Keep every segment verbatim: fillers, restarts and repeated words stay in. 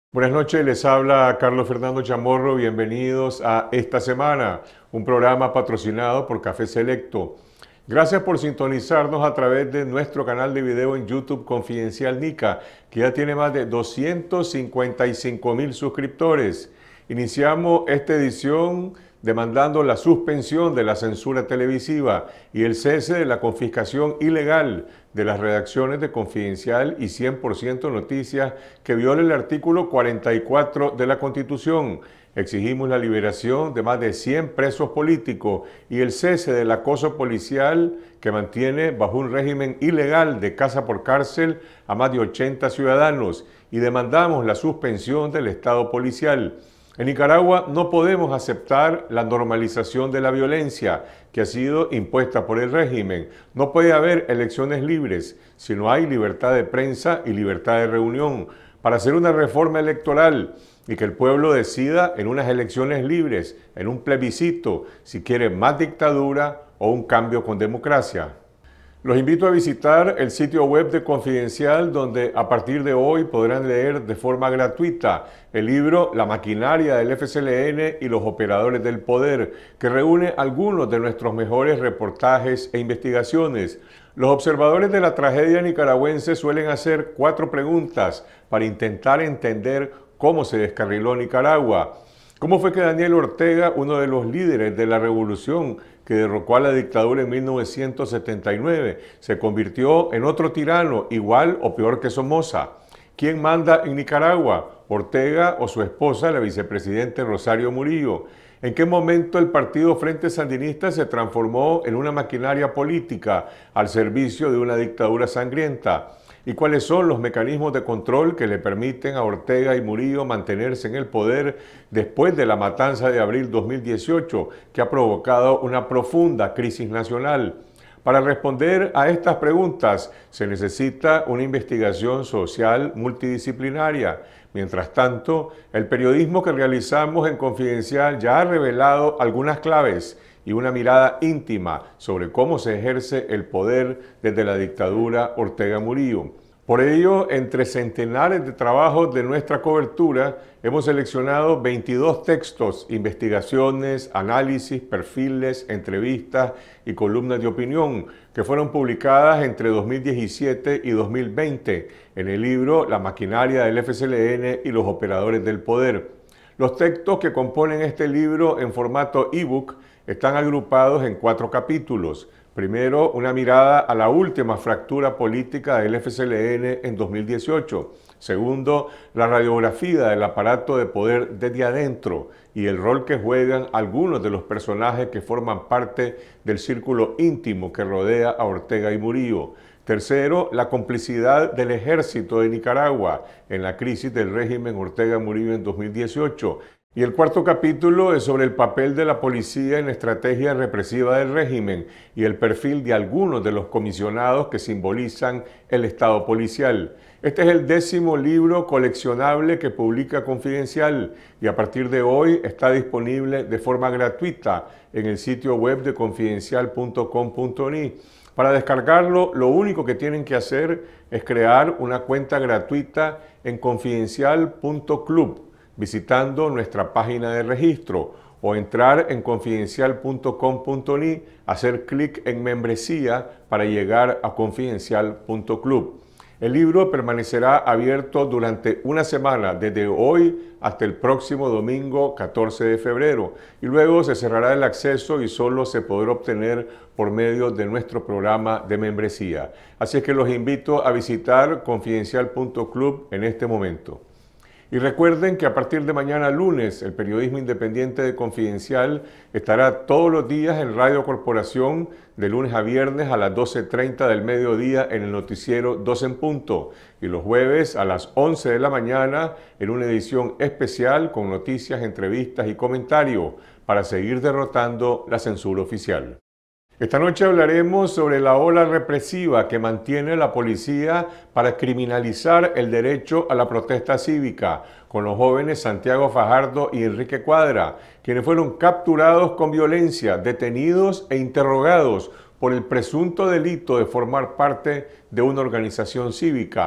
Buenas noches, les habla Carlos Fernando Chamorro. Bienvenidos a Esta Semana, un programa patrocinado por Café Selecto. Gracias por sintonizarnos a través de nuestro canal de video en YouTube Confidencial Nica, que ya tiene más de doscientos cincuenta y cinco mil suscriptores. Iniciamos esta edición demandando la suspensión de la censura televisiva y el cese de la confiscación ilegal de las redacciones de Confidencial y cien por ciento Noticias que viola el artículo cuarenta y cuatro de la Constitución. Exigimos la liberación de más de cien presos políticos y el cese del acoso policial que mantiene bajo un régimen ilegal de casa por cárcel a más de ochenta ciudadanos, y demandamos la suspensión del Estado policial. En Nicaragua no podemos aceptar la normalización de la violencia que ha sido impuesta por el régimen. No puede haber elecciones libres si no hay libertad de prensa y libertad de reunión para hacer una reforma electoral y que el pueblo decida en unas elecciones libres, en un plebiscito, si quiere más dictadura o un cambio con democracia. Los invito a visitar el sitio web de Confidencial, donde a partir de hoy podrán leer de forma gratuita el libro La maquinaria del F C L N y los operadores del poder, que reúne algunos de nuestros mejores reportajes e investigaciones. Los observadores de la tragedia nicaragüense suelen hacer cuatro preguntas para intentar entender cómo se descarriló Nicaragua. ¿Cómo fue que Daniel Ortega, uno de los líderes de la revolución que derrocó a la dictadura en mil novecientos setenta y nueve, se convirtió en otro tirano, igual o peor que Somoza? ¿Quién manda en Nicaragua, Ortega o su esposa, la vicepresidenta Rosario Murillo? ¿En qué momento el partido Frente Sandinista se transformó en una maquinaria política al servicio de una dictadura sangrienta? ¿Y cuáles son los mecanismos de control que le permiten a Ortega y Murillo mantenerse en el poder después de la matanza de abril dos mil dieciocho, que ha provocado una profunda crisis nacional? Para responder a estas preguntas se necesita una investigación social multidisciplinaria. Mientras tanto, el periodismo que realizamos en Confidencial ya ha revelado algunas claves y una mirada íntima sobre cómo se ejerce el poder desde la dictadura Ortega Murillo. Por ello, entre centenares de trabajos de nuestra cobertura, hemos seleccionado veintidós textos, investigaciones, análisis, perfiles, entrevistas y columnas de opinión que fueron publicadas entre dos mil diecisiete y dos mil veinte en el libro La maquinaria del F C L N y los operadores del poder. Los textos que componen este libro en formato ebook están agrupados en cuatro capítulos. Primero, una mirada a la última fractura política del F C L N en dos mil dieciocho. Segundo, la radiografía del aparato de poder desde adentro y el rol que juegan algunos de los personajes que forman parte del círculo íntimo que rodea a Ortega y Murillo. Tercero, la complicidad del ejército de Nicaragua en la crisis del régimen Ortega Murillo en dos mil dieciocho. Y el cuarto capítulo es sobre el papel de la policía en la estrategia represiva del régimen y el perfil de algunos de los comisionados que simbolizan el Estado policial. Este es el décimo libro coleccionable que publica Confidencial y a partir de hoy está disponible de forma gratuita en el sitio web de confidencial punto com punto ni. Para descargarlo, lo único que tienen que hacer es crear una cuenta gratuita en confidencial punto club, visitando nuestra página de registro, o entrar en confidencial punto com punto ni, hacer clic en membresía para llegar a confidencial punto club. El libro permanecerá abierto durante una semana, desde hoy hasta el próximo domingo catorce de febrero, y luego se cerrará el acceso y solo se podrá obtener por medio de nuestro programa de membresía. Así es que los invito a visitar confidencial punto club en este momento. Y recuerden que a partir de mañana lunes, el periodismo independiente de Confidencial estará todos los días en Radio Corporación, de lunes a viernes a las doce treinta del mediodía en el noticiero dos en punto, y los jueves a las once de la mañana en una edición especial con noticias, entrevistas y comentarios para seguir derrotando la censura oficial. Esta noche hablaremos sobre la ola represiva que mantiene la policía para criminalizar el derecho a la protesta cívica, con los jóvenes Santiago Fajardo y Enrique Cuadra, quienes fueron capturados con violencia, detenidos e interrogados por el presunto delito de formar parte de una organización cívica.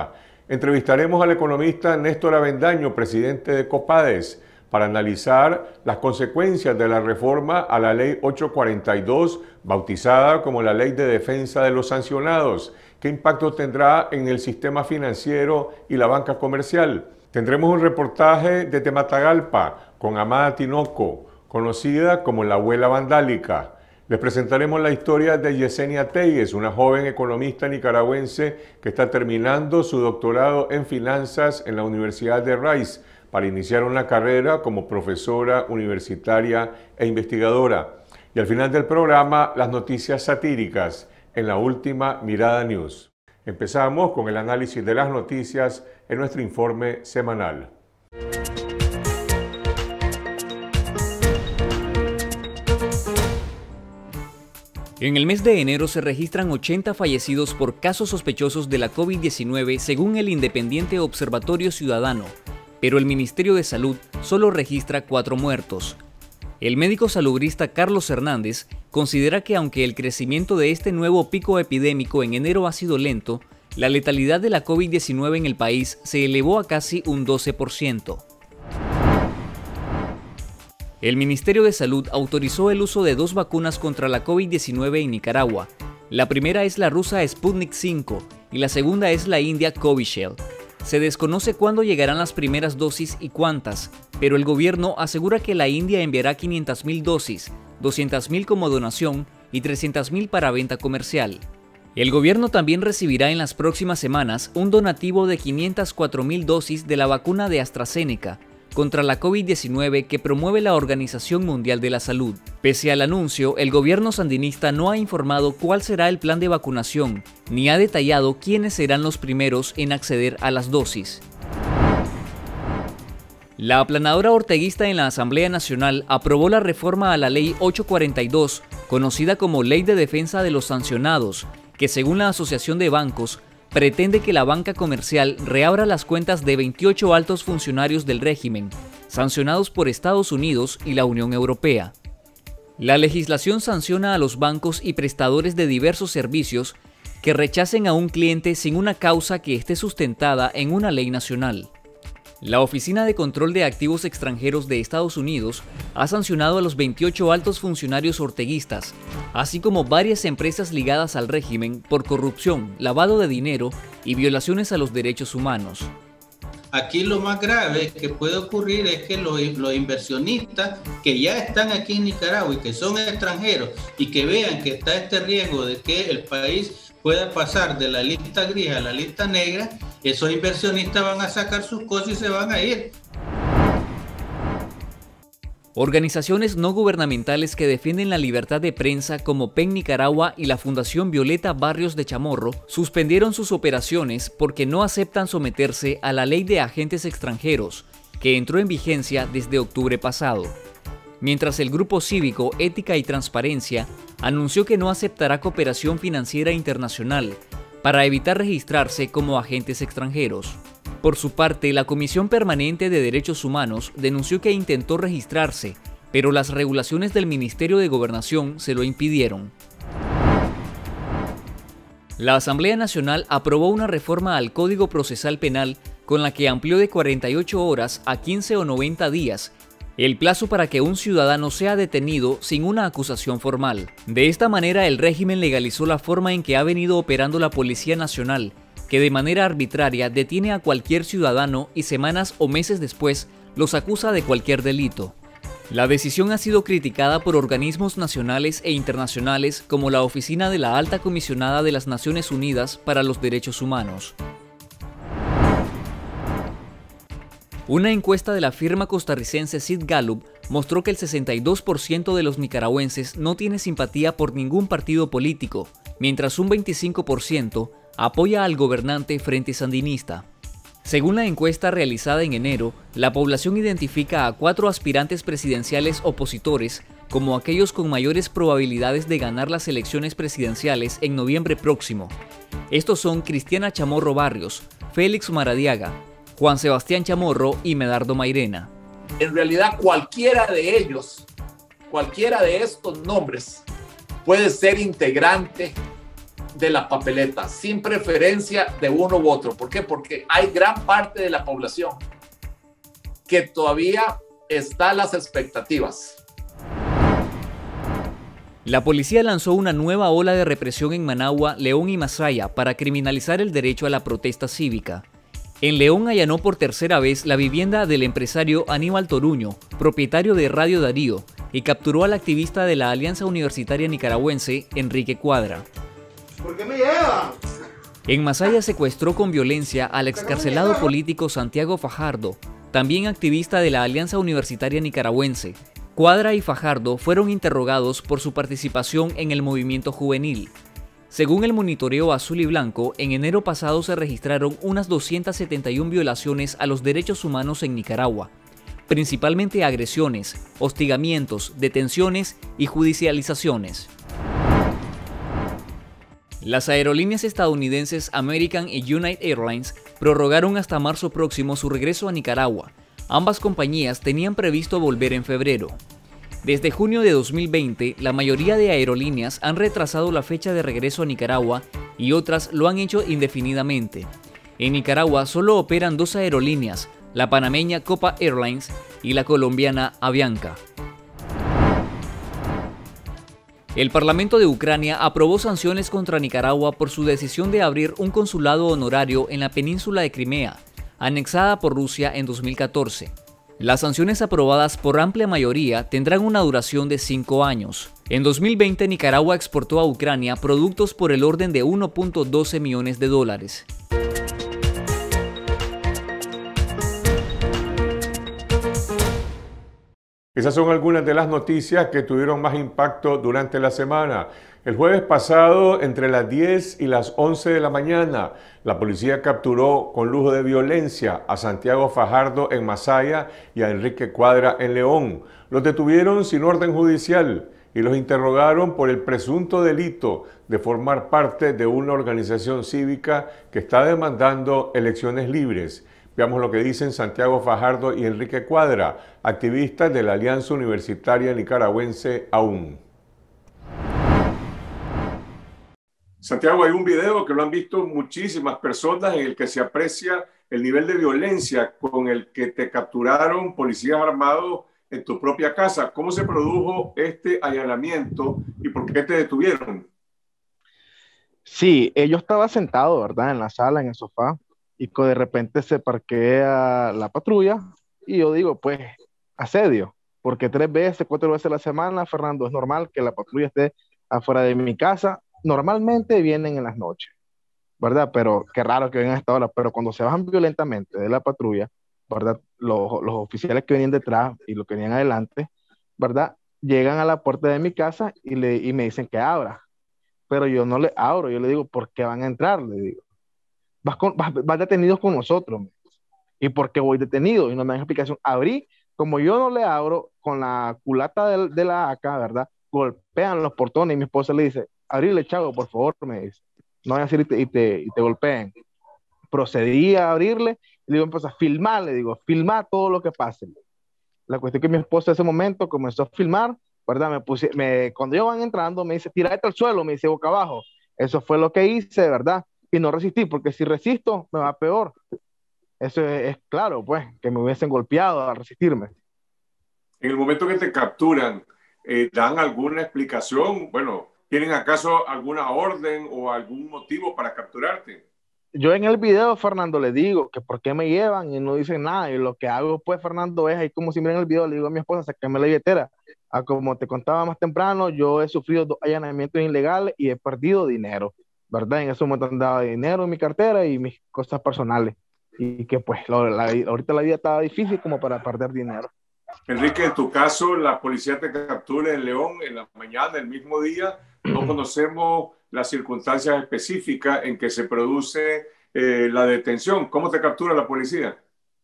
Entrevistaremos al economista Néstor Avendaño, presidente de Copades, para analizar las consecuencias de la reforma a la Ley ochocientos cuarenta y dos, bautizada como la Ley de Defensa de los Sancionados. ¿Qué impacto tendrá en el sistema financiero y la banca comercial? Tendremos un reportaje desde Matagalpa con Amada Tinoco, conocida como la abuela vandálica. Les presentaremos la historia de Yesenia Telles, una joven economista nicaragüense que está terminando su doctorado en finanzas en la Universidad de Rice para iniciar una carrera como profesora universitaria e investigadora. Y al final del programa, las noticias satíricas en la última Mirada News. Empezamos con el análisis de las noticias en nuestro informe semanal. En el mes de enero se registran ochenta fallecidos por casos sospechosos de la COVID diecinueve según el Independiente Observatorio Ciudadano, pero el Ministerio de Salud solo registra cuatro muertos. El médico salubrista Carlos Hernández considera que aunque el crecimiento de este nuevo pico epidémico en enero ha sido lento, la letalidad de la COVID diecinueve en el país se elevó a casi un doce por ciento. El Ministerio de Salud autorizó el uso de dos vacunas contra la COVID diecinueve en Nicaragua. La primera es la rusa Sputnik cinco y la segunda es la india Covishield. Se desconoce cuándo llegarán las primeras dosis y cuántas, pero el gobierno asegura que la India enviará quinientas mil dosis, doscientas mil como donación y trescientas mil para venta comercial. El gobierno también recibirá en las próximas semanas un donativo de quinientas cuatro mil dosis de la vacuna de AstraZeneca contra la COVID diecinueve que promueve la Organización Mundial de la Salud. Pese al anuncio, el gobierno sandinista no ha informado cuál será el plan de vacunación, ni ha detallado quiénes serán los primeros en acceder a las dosis. La aplanadora orteguista en la Asamblea Nacional aprobó la reforma a la Ley ochocientos cuarenta y dos, conocida como Ley de Defensa de los Sancionados, que según la Asociación de Bancos, pretende que la banca comercial reabra las cuentas de veintiocho altos funcionarios del régimen, sancionados por Estados Unidos y la Unión Europea. La legislación sanciona a los bancos y prestadores de diversos servicios que rechacen a un cliente sin una causa que esté sustentada en una ley nacional. La Oficina de Control de Activos Extranjeros de Estados Unidos ha sancionado a los veintiocho altos funcionarios orteguistas, así como varias empresas ligadas al régimen por corrupción, lavado de dinero y violaciones a los derechos humanos. Aquí lo más grave que puede ocurrir es que los, los inversionistas que ya están aquí en Nicaragua y que son extranjeros y que vean que está este riesgo de que el país pueda pasar de la lista gris a la lista negra, esos inversionistas van a sacar sus cosas y se van a ir. Organizaciones no gubernamentales que defienden la libertad de prensa como P E N Nicaragua y la Fundación Violeta Barrios de Chamorro suspendieron sus operaciones porque no aceptan someterse a la Ley de Agentes Extranjeros, que entró en vigencia desde octubre pasado. Mientras el grupo cívico Ética y Transparencia anunció que no aceptará cooperación financiera internacional para evitar registrarse como agentes extranjeros. Por su parte, la Comisión Permanente de Derechos Humanos denunció que intentó registrarse, pero las regulaciones del Ministerio de Gobernación se lo impidieron. La Asamblea Nacional aprobó una reforma al Código Procesal Penal con la que amplió de cuarenta y ocho horas a quince o noventa días el plazo para que un ciudadano sea detenido sin una acusación formal. De esta manera, el régimen legalizó la forma en que ha venido operando la Policía Nacional, que de manera arbitraria detiene a cualquier ciudadano y semanas o meses después los acusa de cualquier delito. La decisión ha sido criticada por organismos nacionales e internacionales como la Oficina de la Alta Comisionada de las Naciones Unidas para los Derechos Humanos. Una encuesta de la firma costarricense Sid Gallup mostró que el sesenta y dos por ciento de los nicaragüenses no tiene simpatía por ningún partido político, mientras un veinticinco por ciento apoya al gobernante Frente Sandinista. Según la encuesta realizada en enero, la población identifica a cuatro aspirantes presidenciales opositores como aquellos con mayores probabilidades de ganar las elecciones presidenciales en noviembre próximo. Estos son Cristiana Chamorro Barrios, Félix Maradiaga, Juan Sebastián Chamorro y Medardo Mairena. En realidad, cualquiera de ellos, cualquiera de estos nombres puede ser integrante de la papeleta, sin preferencia de uno u otro. ¿Por qué? Porque hay gran parte de la población que todavía está a las expectativas. La policía lanzó una nueva ola de represión en Managua, León y Masaya para criminalizar el derecho a la protesta cívica. En León allanó por tercera vez la vivienda del empresario Aníbal Toruño, propietario de Radio Darío, y capturó al activista de la Alianza Universitaria Nicaragüense, Enrique Cuadra. ¿Por qué me llevan? En Masaya secuestró con violencia al excarcelado político Santiago Fajardo, también activista de la Alianza Universitaria Nicaragüense. Cuadra y Fajardo fueron interrogados por su participación en el movimiento juvenil. Según el monitoreo azul y blanco, en enero pasado se registraron unas doscientas setenta y una violaciones a los derechos humanos en Nicaragua, principalmente agresiones, hostigamientos, detenciones y judicializaciones. Las aerolíneas estadounidenses American y United Airlines prorrogaron hasta marzo próximo su regreso a Nicaragua. Ambas compañías tenían previsto volver en febrero. Desde junio de dos mil veinte, la mayoría de aerolíneas han retrasado la fecha de regreso a Nicaragua y otras lo han hecho indefinidamente. En Nicaragua solo operan dos aerolíneas, la panameña Copa Airlines y la colombiana Avianca. El Parlamento de Ucrania aprobó sanciones contra Nicaragua por su decisión de abrir un consulado honorario en la península de Crimea, anexada por Rusia en dos mil catorce. Las sanciones aprobadas por amplia mayoría tendrán una duración de cinco años. En dos mil veinte, Nicaragua exportó a Ucrania productos por el orden de uno punto doce millones de dólares. Esas son algunas de las noticias que tuvieron más impacto durante la semana. El jueves pasado, entre las diez y las once de la mañana, la policía capturó con lujo de violencia a Santiago Fajardo en Masaya y a Enrique Cuadra en León. Los detuvieron sin orden judicial y los interrogaron por el presunto delito de formar parte de una organización cívica que está demandando elecciones libres. Veamos lo que dicen Santiago Fajardo y Enrique Cuadra, activistas de la Alianza Universitaria Nicaragüense A U N. Santiago, hay un video que lo han visto muchísimas personas en el que se aprecia el nivel de violencia con el que te capturaron policías armados en tu propia casa. ¿Cómo se produjo este allanamiento y por qué te detuvieron? Sí, eh, yo estaba sentado, ¿verdad? En la sala, en el sofá, y co- de repente se parquea la patrulla y yo digo, pues, asedio, porque tres veces, cuatro veces a la semana, Fernando, es normal que la patrulla esté afuera de mi casa. Normalmente vienen en las noches, ¿verdad? Pero qué raro que vengan a esta hora, pero cuando se bajan violentamente de la patrulla, ¿verdad? Los, los oficiales que venían detrás y los que venían adelante, ¿verdad? Llegan a la puerta de mi casa y, le, y me dicen que abra, pero yo no le abro, yo le digo, ¿por qué van a entrar? Le digo, vas, con, vas, vas detenidos con nosotros, me dice. ¿Y por qué voy detenido? Y no me dan explicación. Abrí, como yo no le abro, con la culata de, de la A K, ¿verdad? Golpean los portones y mi esposa le dice, abrirle, chavo, por favor, me dice. No vayan a decir y te, y te, y te golpeen. Procedí a abrirle y le digo, pues a filmar, le digo, filmar todo lo que pase. La cuestión es que mi esposa en ese momento comenzó a filmar, ¿verdad? Me puse, me, cuando ellos van entrando, me dice, tírate al suelo, me dice, boca abajo. Eso fue lo que hice, ¿verdad? Y no resistí, porque si resisto, me va peor. Eso es, es claro, pues, que me hubiesen golpeado al resistirme. En el momento que te capturan, eh, ¿dan alguna explicación? Bueno, ¿tienen acaso alguna orden o algún motivo para capturarte? Yo en el video, Fernando, le digo que por qué me llevan y no dicen nada. Y lo que hago, pues, Fernando, es ahí como si miren el video, le digo a mi esposa, sácame la billetera. Ah, como te contaba más temprano, yo he sufrido dos allanamientos ilegales y he perdido dinero, ¿verdad? En ese momento andaba dinero en mi cartera y mis cosas personales. Y que, pues, lo, la, ahorita la vida estaba difícil como para perder dinero. Enrique, en tu caso, la policía te captura en León en la mañana, el mismo día. No conocemos las circunstancias específicas en que se produce eh, la detención. ¿Cómo te captura la policía?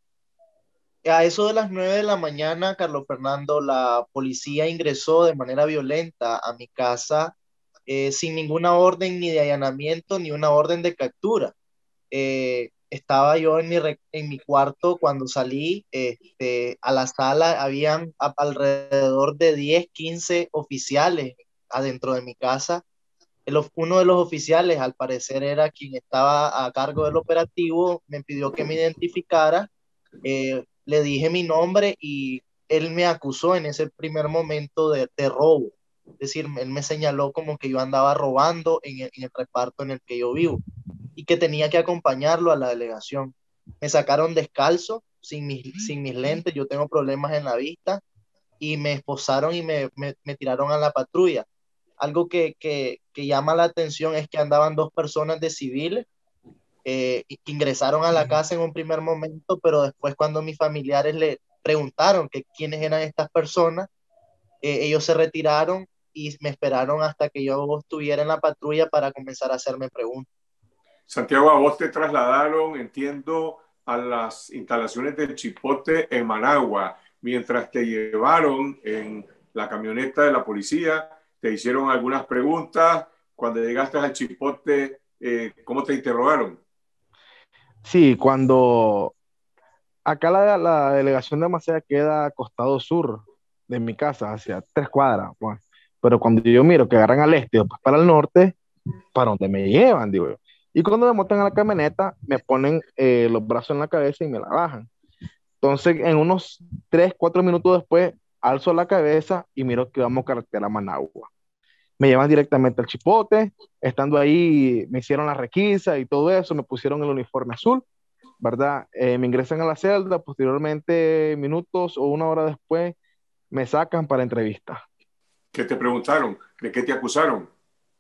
A eso de las nueve de la mañana, Carlos Fernando, la policía ingresó de manera violenta a mi casa eh, sin ninguna orden ni de allanamiento ni una orden de captura. Eh, estaba yo en mi, en mi cuarto cuando salí este, a la sala, habían alrededor de diez, quince oficiales adentro de mi casa. El, uno de los oficiales, al parecer era quien estaba a cargo del operativo, me pidió que me identificara, eh, le dije mi nombre y él me acusó en ese primer momento de, de robo. Es decir, él me señaló como que yo andaba robando en el, en el reparto en el que yo vivo y que tenía que acompañarlo a la delegación. Me sacaron descalzo, sin mis, sin mis lentes, yo tengo problemas en la vista, y me esposaron y me, me, me tiraron a la patrulla. Algo que, que, que, llama la atención es que andaban dos personas de civiles, eh, que ingresaron a la casa en un primer momento, pero después cuando mis familiares le preguntaron que quiénes eran estas personas, eh, ellos se retiraron y me esperaron hasta que yo estuviera en la patrulla para comenzar a hacerme preguntas. Santiago, a vos te trasladaron, entiendo, a las instalaciones del Chipote en Managua. Mientras te llevaron en la camioneta de la policía, te hicieron algunas preguntas. Cuando llegaste al Chipote, eh, ¿cómo te interrogaron? Sí, cuando acá la, la delegación de Macea queda a costado sur de mi casa, hacia tres cuadras, pues. Pero cuando yo miro que agarran al este o pues para el norte, ¿para dónde me llevan? Digo yo. Y cuando me montan a la camioneta, me ponen eh, los brazos en la cabeza y me la bajan. Entonces, en unos tres, cuatro minutos después, alzo la cabeza y miro que vamos carretera Managua. Me llevan directamente al Chipote, estando ahí me hicieron la requisa y todo eso, me pusieron el uniforme azul, ¿verdad? Eh, me ingresan a la celda, posteriormente, minutos o una hora después, me sacan para entrevista. ¿Qué te preguntaron? ¿De qué te acusaron?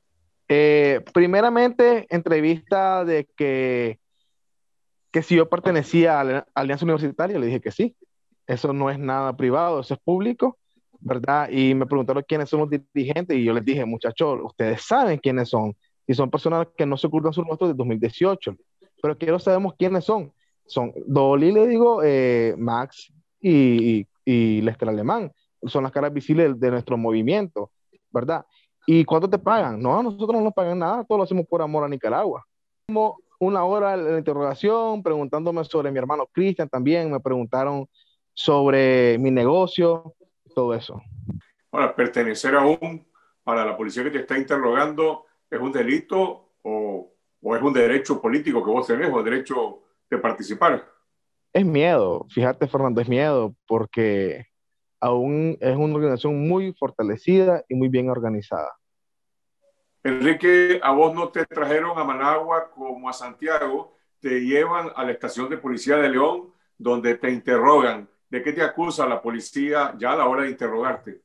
Eh, primeramente, entrevista de que, que si yo pertenecía a la Alianza Universitaria, le dije que sí. Eso no es nada privado, eso es público, ¿verdad? Y me preguntaron quiénes son los dirigentes y yo les dije, muchachos, ustedes saben quiénes son. Y son personas que no se ocultan sus rostros de dos mil dieciocho. Pero quiero sabemos quiénes son. Son Dolly, le digo, eh, Max y, y, y Lester Alemán. Son las caras visibles de, de nuestro movimiento, ¿verdad? ¿Y cuánto te pagan? No, nosotros no nos pagan nada, todo lo hacemos por amor a Nicaragua. Como una hora de interrogación, preguntándome sobre mi hermano Cristian también, me preguntaron sobre mi negocio, todo eso. Ahora, pertenecer aún para la policía que te está interrogando, ¿es un delito o, o es un derecho político que vos tenés o derecho de participar? Es miedo, fíjate Fernando, es miedo porque aún es una organización muy fortalecida y muy bien organizada. Enrique, a vos no te trajeron a Managua como a Santiago, te llevan a la estación de policía de León, donde te interrogan. ¿De qué te acusa la policía ya a la hora de interrogarte?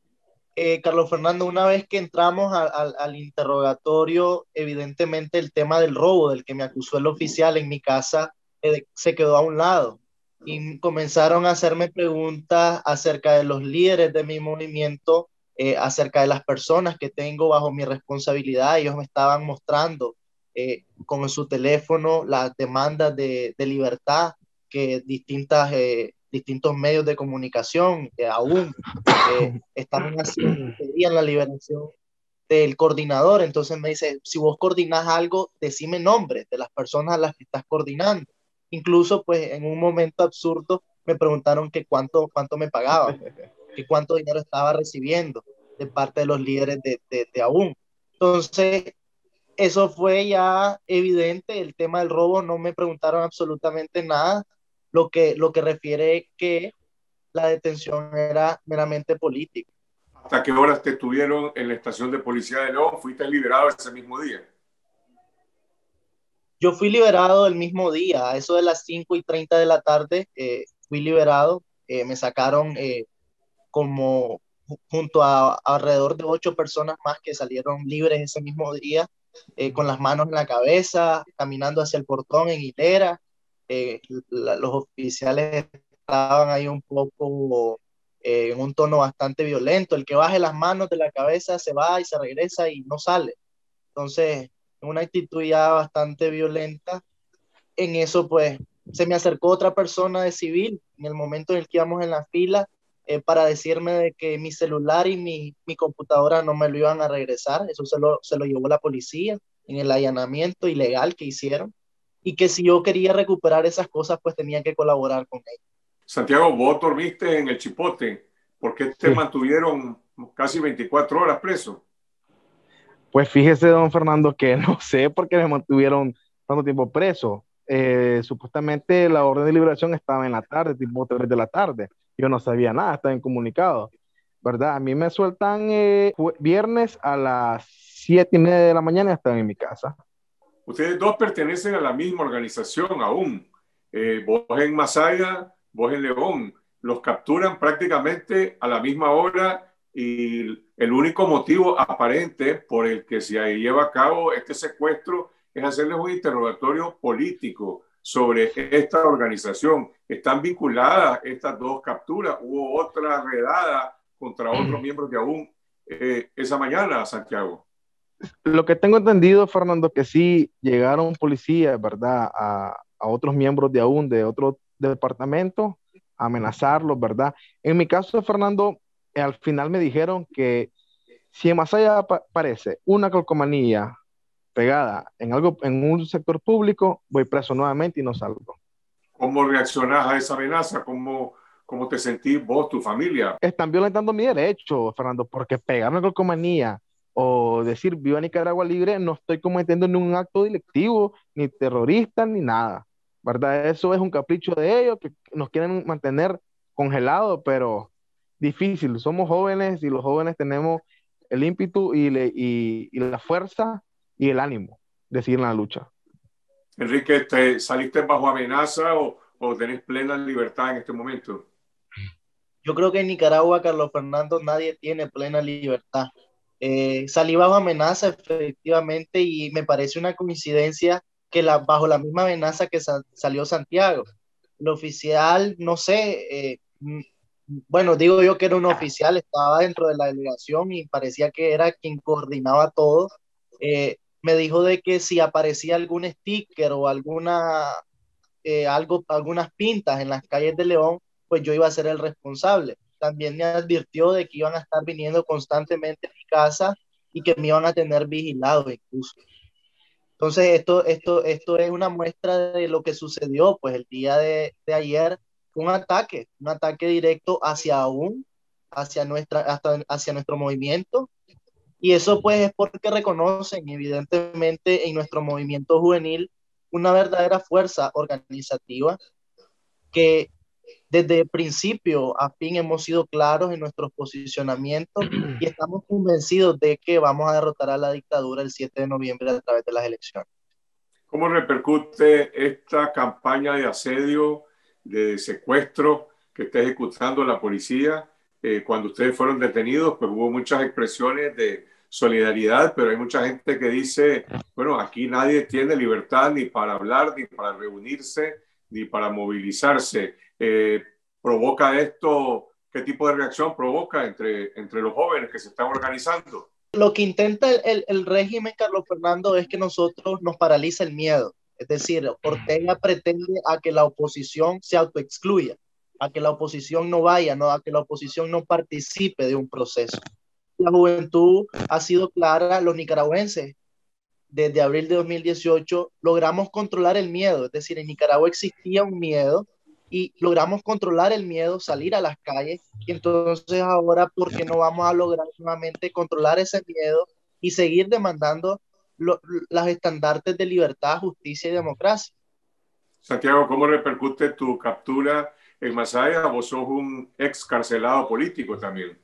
Eh, Carlos Fernando, una vez que entramos a, a, al interrogatorio, evidentemente el tema del robo del que me acusó el oficial en mi casa eh, se quedó a un lado y comenzaron a hacerme preguntas acerca de los líderes de mi movimiento, eh, acerca de las personas que tengo bajo mi responsabilidad. Ellos me estaban mostrando eh, con su teléfono las demandas de, de libertad que distintas... Eh, distintos medios de comunicación eh, aún eh, estaban haciendo, pedían la liberación del coordinador. Entonces me dice, si vos coordinás algo, decime nombres de las personas a las que estás coordinando. Incluso pues en un momento absurdo me preguntaron que cuánto, cuánto me pagaba, que cuánto dinero estaba recibiendo de parte de los líderes de, de, de aún. Entonces eso fue ya evidente, el tema del robo, no me preguntaron absolutamente nada. Lo que, lo que refiere que la detención era meramente política. ¿Hasta qué horas te tuvieron en la estación de policía de León? ¿Fuiste liberado ese mismo día? Yo fui liberado el mismo día, a eso de las cinco y treinta de la tarde, eh, fui liberado, eh, me sacaron eh, como junto a, a alrededor de ocho personas más que salieron libres ese mismo día, eh, con las manos en la cabeza, caminando hacia el portón en hilera. Eh, la, los oficiales estaban ahí un poco eh, en un tono bastante violento. El que baje las manos de la cabeza se va y se regresa y no sale. Entonces, una actitud ya bastante violenta. En eso, pues, se me acercó otra persona de civil en el momento en el que íbamos en la fila eh, para decirme de que mi celular y mi, mi computadora no me lo iban a regresar. Eso se lo, se lo llevó la policía en el allanamiento ilegal que hicieron. Y que si yo quería recuperar esas cosas, pues tenía que colaborar con ellos. Santiago, vos dormiste en el Chipote. ¿Por qué te Sí. mantuvieron casi veinticuatro horas preso? Pues fíjese, don Fernando, que no sé por qué me mantuvieron tanto tiempo preso. Eh, supuestamente la orden de liberación estaba en la tarde, tipo tres de la tarde. Yo no sabía nada, estaba incomunicado, ¿verdad? A mí me sueltan eh, jue- viernes a las siete y media de la mañana y estaba en mi casa. Ustedes dos pertenecen a la misma organización aún. Eh, vos en Masaya, vos en León. Los capturan prácticamente a la misma hora y el único motivo aparente por el que se lleva a cabo este secuestro es hacerles un interrogatorio político sobre esta organización. ¿Están vinculadas estas dos capturas? ¿Hubo otra redada contra otros miembros de aún eh, esa mañana, Santiago? Lo que tengo entendido, Fernando, que sí llegaron policías, ¿verdad? A, a otros miembros de aún, de otro departamento, a amenazarlos, ¿verdad? En mi caso, Fernando, eh, al final me dijeron que si en Masaya pa- aparece una calcomanía pegada en algo, en un sector público, voy preso nuevamente y no salgo. ¿Cómo reaccionás a esa amenaza? ¿Cómo, cómo te sentís vos, tu familia? Están violentando mi derecho, Fernando, porque pegar una calcomanía o decir viva Nicaragua libre, no estoy cometiendo ningún acto delictivo, ni terrorista, ni nada, ¿verdad? Eso es un capricho de ellos que nos quieren mantener congelados, pero difícil. Somos jóvenes y los jóvenes tenemos el ímpetu y, le- y- y la fuerza y el ánimo de seguir en la lucha. Enrique, ¿te saliste bajo amenaza o, o tenés plena libertad en este momento? Yo creo que en Nicaragua, Carlos Fernando, nadie tiene plena libertad. Eh, salí bajo amenaza, efectivamente, y me parece una coincidencia que la, bajo la misma amenaza que sa- salió Santiago. El oficial, no sé, eh, mm, bueno, digo yo que era un oficial, estaba dentro de la delegación y parecía que era quien coordinaba todo. Eh, Me dijo de que si aparecía algún sticker o alguna eh, algo, algunas pintas en las calles de León, pues yo iba a ser el responsable. También me advirtió de que iban a estar viniendo constantemente a mi casa y que me iban a tener vigilado incluso. Entonces, esto, esto, esto es una muestra de lo que sucedió, pues el día de, de ayer, un ataque, un ataque directo hacia un, hacia, nuestra, hasta, hacia nuestro movimiento, y eso pues es porque reconocen evidentemente en nuestro movimiento juvenil una verdadera fuerza organizativa que desde principio a fin hemos sido claros en nuestros posicionamientos y estamos convencidos de que vamos a derrotar a la dictadura el siete de noviembre a través de las elecciones. ¿Cómo repercute esta campaña de asedio, de secuestro que está ejecutando la policía? Eh, cuando ustedes fueron detenidos, pues hubo muchas expresiones de solidaridad, pero hay mucha gente que dice, bueno, aquí nadie tiene libertad ni para hablar, ni para reunirse, ni para movilizarse. Eh, ¿Provoca esto? ¿Qué tipo de reacción provoca entre, entre los jóvenes que se están organizando? Lo que intenta el, el, el régimen, Carlos Fernando, es que nosotros nos paraliza el miedo. Es decir, Ortega pretende a que la oposición se autoexcluya, a que la oposición no vaya, no, a que la oposición no participe de un proceso. La juventud ha sido clara, los nicaragüenses, desde abril de dos mil dieciocho, logramos controlar el miedo, es decir, en Nicaragua existía un miedo y logramos controlar el miedo, salir a las calles, y entonces ahora, ¿por qué no vamos a lograr nuevamente controlar ese miedo y seguir demandando lo, las estandartes de libertad, justicia y democracia? Santiago, ¿cómo repercute tu captura en Masaya? Vos sos un excarcelado político también.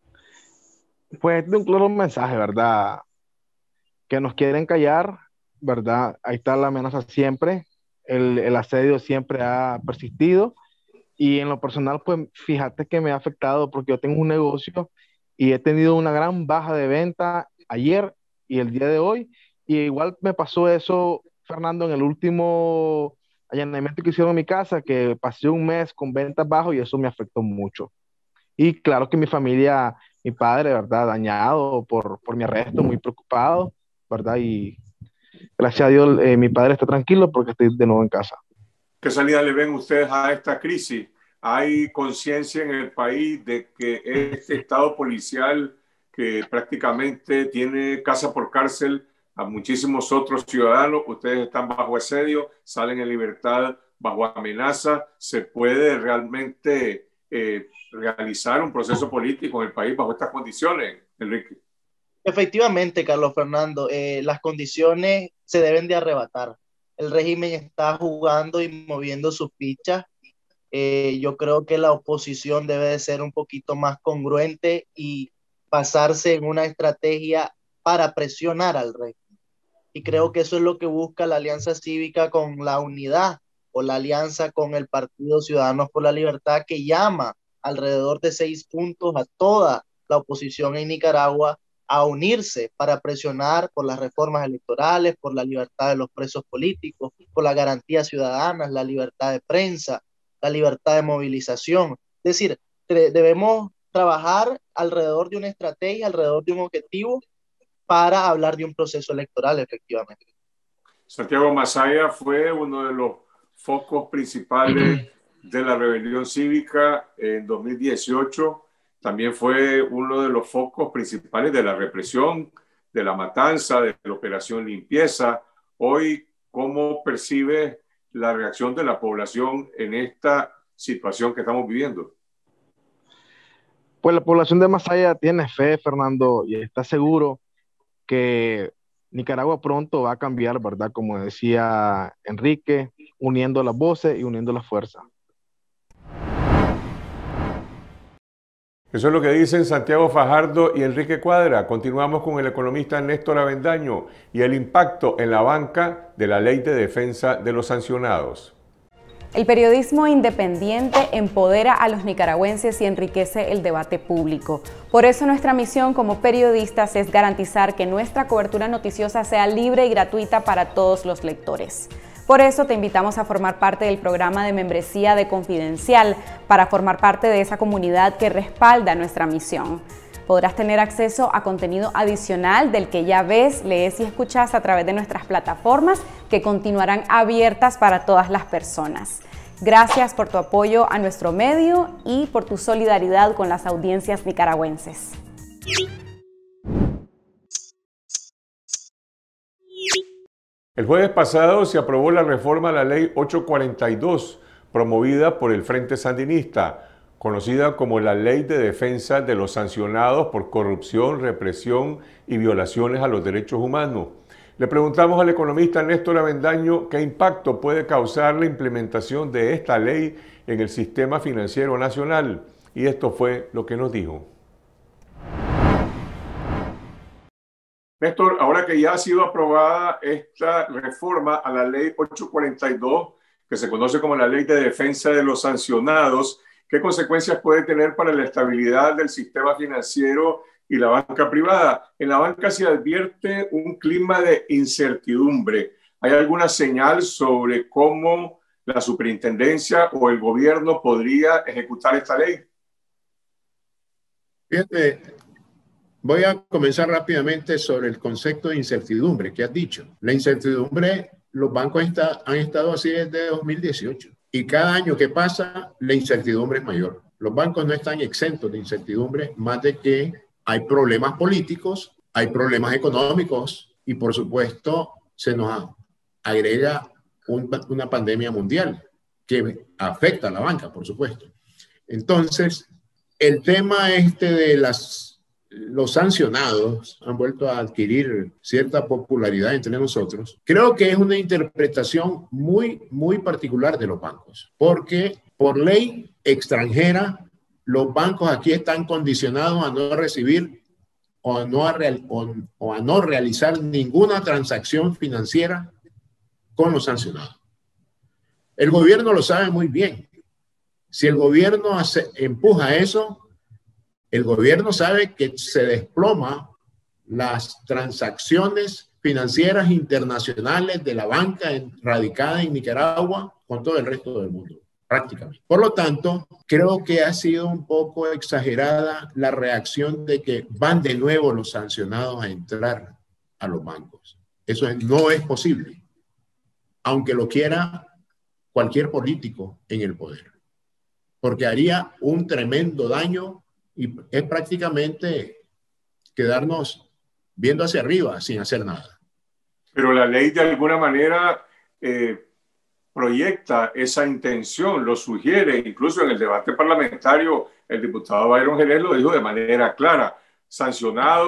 Pues de un claro mensaje, ¿verdad? Que nos quieren callar, ¿verdad? Ahí está la amenaza siempre, el, el asedio siempre ha persistido y en lo personal, pues fíjate que me ha afectado porque yo tengo un negocio y he tenido una gran baja de venta ayer y el día de hoy, y igual me pasó eso, Fernando, en el último allanamiento que hicieron en mi casa, que pasé un mes con ventas bajas y eso me afectó mucho. Y claro que mi familia, mi padre, ¿verdad? Dañado por, por mi arresto, muy preocupado, ¿verdad? Y gracias a Dios, eh, mi padre está tranquilo porque estoy de nuevo en casa. ¿Qué salida le ven ustedes a esta crisis? ¿Hay conciencia en el país de que este estado policial que prácticamente tiene casa por cárcel a muchísimos otros ciudadanos, ustedes están bajo asedio, salen en libertad bajo amenaza, se puede realmente eh, realizar un proceso político en el país bajo estas condiciones, Enrique? Efectivamente, Carlos Fernando, eh, las condiciones se deben de arrebatar. El régimen está jugando y moviendo sus fichas. Eh, yo creo que la oposición debe de ser un poquito más congruente y basarse en una estrategia para presionar al régimen. Y creo que eso es lo que busca la Alianza Cívica con la unidad o la alianza con el Partido Ciudadanos por la Libertad, que llama alrededor de seis puntos a toda la oposición en Nicaragua a unirse para presionar por las reformas electorales, por la libertad de los presos políticos, por las garantías ciudadanas, la libertad de prensa, la libertad de movilización. Es decir, debemos trabajar alrededor de una estrategia, alrededor de un objetivo para hablar de un proceso electoral, efectivamente. Santiago Masaya fue uno de los focos principales de la rebelión cívica en dos mil dieciocho. También fue uno de los focos principales de la represión, de la matanza, de la operación limpieza. Hoy, ¿cómo percibe la reacción de la población en esta situación que estamos viviendo? Pues la población de Masaya tiene fe, Fernando, y está seguro que Nicaragua pronto va a cambiar, ¿verdad? Como decía Enrique, uniendo las voces y uniendo las fuerzas. Eso es lo que dicen Santiago Fajardo y Enrique Cuadra. Continuamos con el economista Néstor Avendaño y el impacto en la banca de la Ley de Defensa de los Sancionados. El periodismo independiente empodera a los nicaragüenses y enriquece el debate público. Por eso nuestra misión como periodistas es garantizar que nuestra cobertura noticiosa sea libre y gratuita para todos los lectores. Por eso te invitamos a formar parte del programa de membresía de Confidencial, para formar parte de esa comunidad que respalda nuestra misión. Podrás tener acceso a contenido adicional del que ya ves, lees y escuchas a través de nuestras plataformas, que continuarán abiertas para todas las personas. Gracias por tu apoyo a nuestro medio y por tu solidaridad con las audiencias nicaragüenses. El jueves pasado se aprobó la reforma a la Ley ochocientos cuarenta y dos, promovida por el Frente Sandinista, conocida como la Ley de Defensa de los Sancionados por Corrupción, Represión y Violaciones a los Derechos Humanos. Le preguntamos al economista Néstor Avendaño qué impacto puede causar la implementación de esta ley en el sistema financiero nacional, y esto fue lo que nos dijo. Néstor, ahora que ya ha sido aprobada esta reforma a la Ley ochocientos cuarenta y dos, que se conoce como la Ley de Defensa de los Sancionados, ¿qué consecuencias puede tener para la estabilidad del sistema financiero y la banca privada? En la banca se advierte un clima de incertidumbre. ¿Hay alguna señal sobre cómo la superintendencia o el gobierno podría ejecutar esta ley? Fíjate, voy a comenzar rápidamente sobre el concepto de incertidumbre que has dicho. La incertidumbre, los bancos está, han estado así desde dos mil dieciocho. Y cada año que pasa, la incertidumbre es mayor. Los bancos no están exentos de incertidumbre, más de que hay problemas políticos, hay problemas económicos y, por supuesto, se nos agrega un, una pandemia mundial que afecta a la banca, por supuesto. Entonces, el tema este de las, los sancionados han vuelto a adquirir cierta popularidad entre nosotros. Creo que es una interpretación muy, muy particular de los bancos, porque por ley extranjera, los bancos aquí están condicionados a no recibir o a no, a real, o, o a no realizar ninguna transacción financiera con los sancionados. El gobierno lo sabe muy bien. Si el gobierno hace, empuja eso, el gobierno sabe que se desploma las transacciones financieras internacionales de la banca radicada en Nicaragua con todo el resto del mundo, prácticamente. Por lo tanto, creo que ha sido un poco exagerada la reacción de que van de nuevo los sancionados a entrar a los bancos. Eso no es posible, aunque lo quiera cualquier político en el poder, porque haría un tremendo daño y es prácticamente quedarnos viendo hacia arriba sin hacer nada. Pero la ley de alguna manera eh, proyecta esa intención, lo sugiere, incluso en el debate parlamentario el diputado Byron Jerez lo dijo de manera clara: sancionados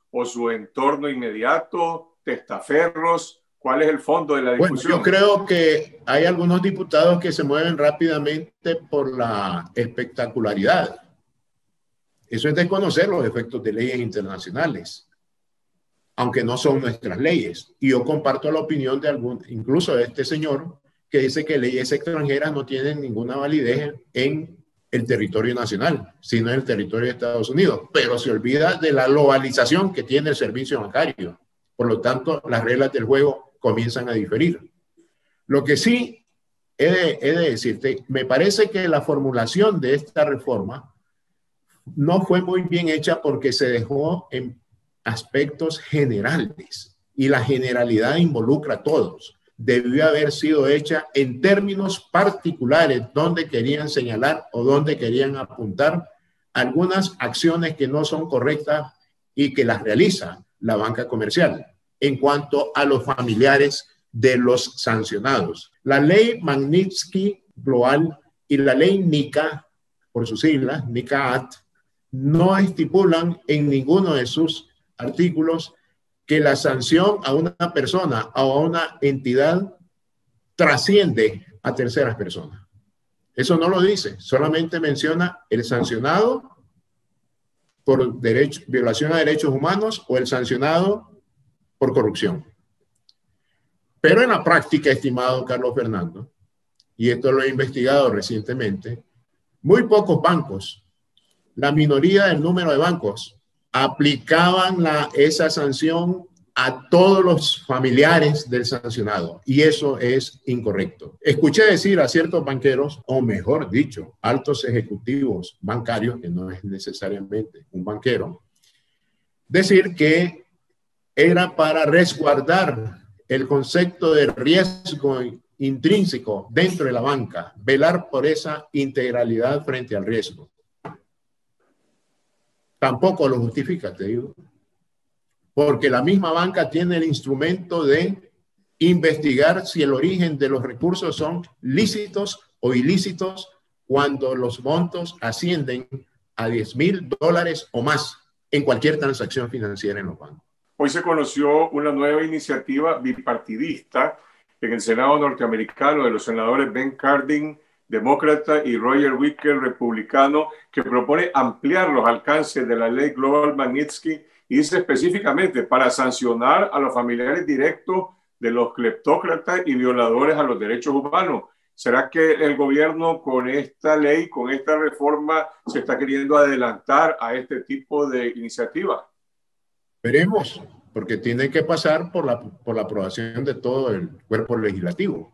o su entorno inmediato, testaferros? ¿Cuál es el fondo de la discusión? Bueno, yo creo que hay algunos diputados que se mueven rápidamente por la espectacularidad. Eso es desconocer los efectos de leyes internacionales, aunque no son nuestras leyes. Y yo comparto la opinión de algún, incluso de este señor, que dice que leyes extranjeras no tienen ninguna validez en el territorio nacional, sino en el territorio de Estados Unidos. Pero se olvida de la globalización que tiene el servicio bancario. Por lo tanto, las reglas del juego comienzan a diferir. Lo que sí he de, he de decirte, me parece que la formulación de esta reforma no fue muy bien hecha porque se dejó en aspectos generales y la generalidad involucra a todos. Debió haber sido hecha en términos particulares donde querían señalar o donde querían apuntar algunas acciones que no son correctas y que las realiza la banca comercial en cuanto a los familiares de los sancionados. La ley Magnitsky Global y la ley NICA, por sus siglas, NICA Act, no estipulan en ninguno de sus artículos que la sanción a una persona o a una entidad trasciende a terceras personas. Eso no lo dice, solamente menciona el sancionado por derecho, violación a derechos humanos o el sancionado por corrupción. Pero en la práctica, estimado Carlos Fernando, y esto lo he investigado recientemente, muy pocos bancos, la minoría del número de bancos, aplicaban la, esa sanción a todos los familiares del sancionado, y eso es incorrecto. Escuché decir a ciertos banqueros, o mejor dicho, altos ejecutivos bancarios, que no es necesariamente un banquero, decir que era para resguardar el concepto de riesgo intrínseco dentro de la banca, velar por esa integralidad frente al riesgo. Tampoco lo justifica, te digo, porque la misma banca tiene el instrumento de investigar si el origen de los recursos son lícitos o ilícitos cuando los montos ascienden a diez mil dólares o más en cualquier transacción financiera en los bancos. Hoy se conoció una nueva iniciativa bipartidista en el Senado norteamericano de los senadores Ben Cardin, demócrata, y Roger Wicker, republicano, que propone ampliar los alcances de la ley Global Magnitsky y dice específicamente para sancionar a los familiares directos de los cleptócratas y violadores a los derechos humanos. ¿Será que el gobierno con esta ley, con esta reforma, se está queriendo adelantar a este tipo de iniciativas? Veremos, porque tiene que pasar por la, por la aprobación de todo el cuerpo legislativo.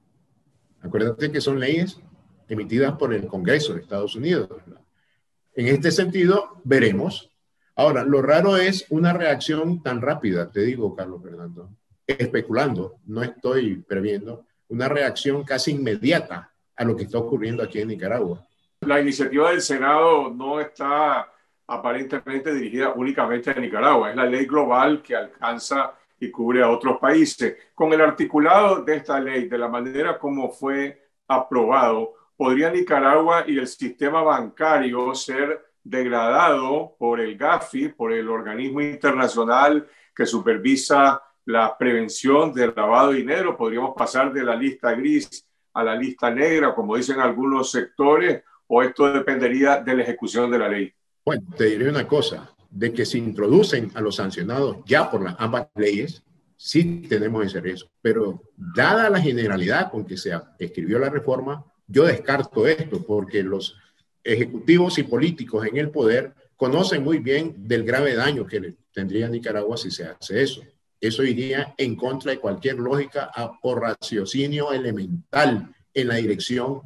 Acuérdate que son leyes emitidas por el Congreso de Estados Unidos, ¿verdad? En este sentido, veremos. Ahora, lo raro es una reacción tan rápida, te digo, Carlos Fernando, especulando, no estoy previendo, una reacción casi inmediata a lo que está ocurriendo aquí en Nicaragua. La iniciativa del Senado no está aparentemente dirigida únicamente a Nicaragua, es la ley global que alcanza y cubre a otros países. Con el articulado de esta ley, de la manera como fue aprobado, ¿podría Nicaragua y el sistema bancario ser degradado por el GAFI, por el organismo internacional que supervisa la prevención del lavado de dinero? ¿Podríamos pasar de la lista gris a la lista negra, como dicen algunos sectores, o esto dependería de la ejecución de la ley? Bueno, te diré una cosa, de que se introducen a los sancionados ya por las ambas leyes, sí tenemos ese riesgo. Pero dada la generalidad con que se escribió la reforma, yo descarto esto, porque los ejecutivos y políticos en el poder conocen muy bien del grave daño que tendría Nicaragua si se hace eso. Eso iría en contra de cualquier lógica o raciocinio elemental en la dirección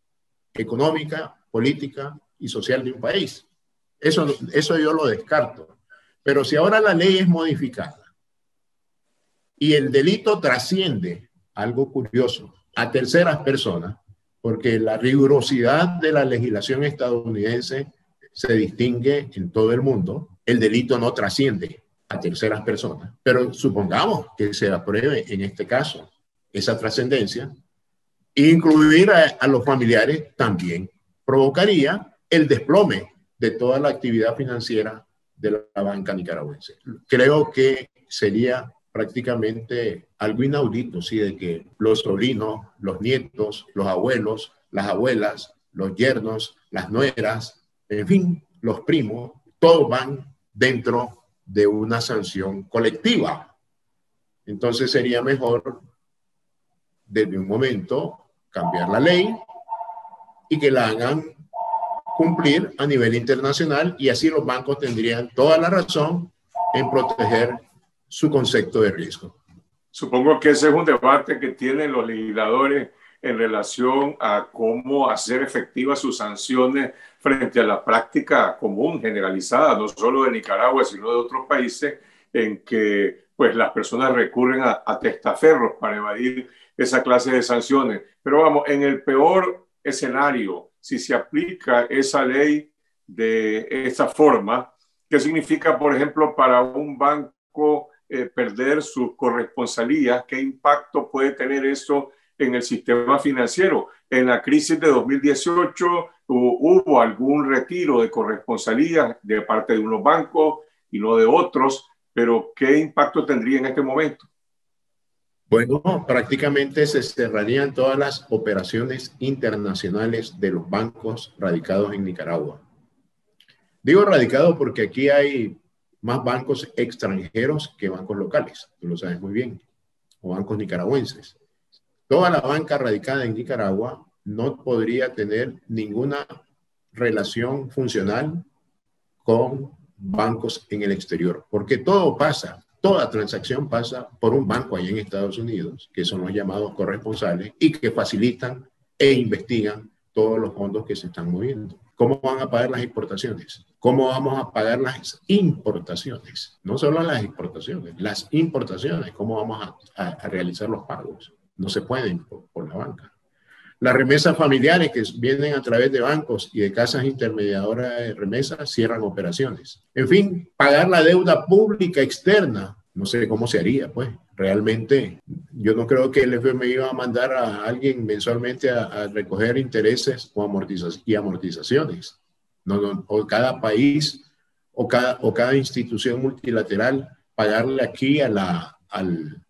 económica, política y social de un país. Eso, eso yo lo descarto. Pero si ahora la ley es modificada y el delito trasciende, algo curioso, a terceras personas, porque la rigurosidad de la legislación estadounidense se distingue en todo el mundo, el delito no trasciende a terceras personas. Pero supongamos que se apruebe en este caso esa trascendencia, incluir a, a los familiares también provocaría el desplome de toda la actividad financiera de la banca nicaragüense. Creo que sería prácticamente algo inaudito, ¿sí? De que los sobrinos, los nietos, los abuelos, las abuelas, los yernos, las nueras, en fin, los primos, todos van dentro de una sanción colectiva. Entonces sería mejor, desde un momento, cambiar la ley y que la hagan cumplir a nivel internacional, y así los bancos tendrían toda la razón en proteger su concepto de riesgo. Supongo que ese es un debate que tienen los legisladores en relación a cómo hacer efectivas sus sanciones frente a la práctica común, generalizada, no solo de Nicaragua, sino de otros países, en que pues, las personas recurren a, a testaferros para evadir esa clase de sanciones. Pero vamos, en el peor escenario, si se aplica esa ley de esa forma, ¿qué significa, por ejemplo, para un banco eh, perder su corresponsalía? ¿Qué impacto puede tener eso en el sistema financiero? En la crisis de dos mil dieciocho hubo algún retiro de corresponsalía de parte de unos bancos y no de otros, pero ¿qué impacto tendría en este momento? Bueno, prácticamente se cerrarían todas las operaciones internacionales de los bancos radicados en Nicaragua. Digo radicados porque aquí hay más bancos extranjeros que bancos locales, tú lo sabes muy bien, o bancos nicaragüenses. Toda la banca radicada en Nicaragua no podría tener ninguna relación funcional con bancos en el exterior, porque todo pasa, toda transacción pasa por un banco allá en Estados Unidos, que son los llamados corresponsales y que facilitan e investigan todos los fondos que se están moviendo. ¿Cómo van a pagar las exportaciones? ¿Cómo vamos a pagar las importaciones? No solo las exportaciones, las importaciones. ¿Cómo vamos a, a, a realizar los pagos? No se pueden por, por la banca. Las remesas familiares que vienen a través de bancos y de casas intermediadoras de remesas cierran operaciones. En fin, pagar la deuda pública externa, no sé cómo se haría, pues. Realmente, yo no creo que el F M I iba a mandar a alguien mensualmente a, a recoger intereses o amortizaciones y amortizaciones. No, no, o cada país o cada, o cada institución multilateral pagarle aquí a la, al,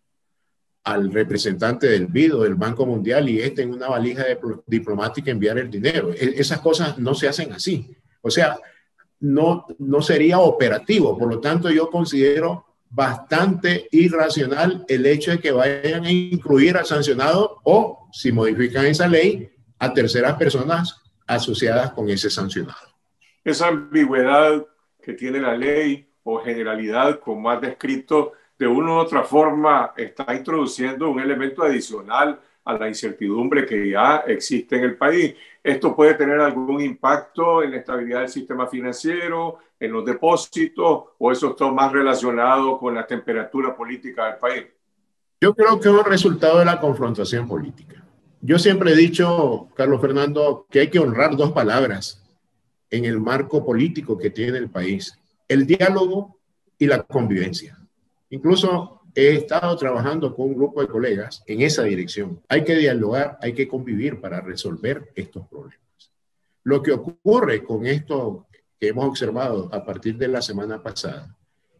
al representante del B I D o del Banco Mundial y este en una valija de, diplomática enviar el dinero. E, esas cosas no se hacen así. O sea, no, no sería operativo. Por lo tanto, yo considero bastante irracional el hecho de que vayan a incluir al sancionado o, si modifican esa ley, a terceras personas asociadas con ese sancionado. Esa ambigüedad que tiene la ley o generalidad, como has descrito, de una u otra forma está introduciendo un elemento adicional a la incertidumbre que ya existe en el país. ¿Esto puede tener algún impacto en la estabilidad del sistema financiero, en los depósitos, o eso está más relacionado con la temperatura política del país? Yo creo que es un resultado de la confrontación política. Yo siempre he dicho, Carlos Fernando, que hay que honrar dos palabras en el marco político que tiene el país: el diálogo y la convivencia. Incluso he estado trabajando con un grupo de colegas en esa dirección. Hay que dialogar, hay que convivir para resolver estos problemas. Lo que ocurre con esto que hemos observado a partir de la semana pasada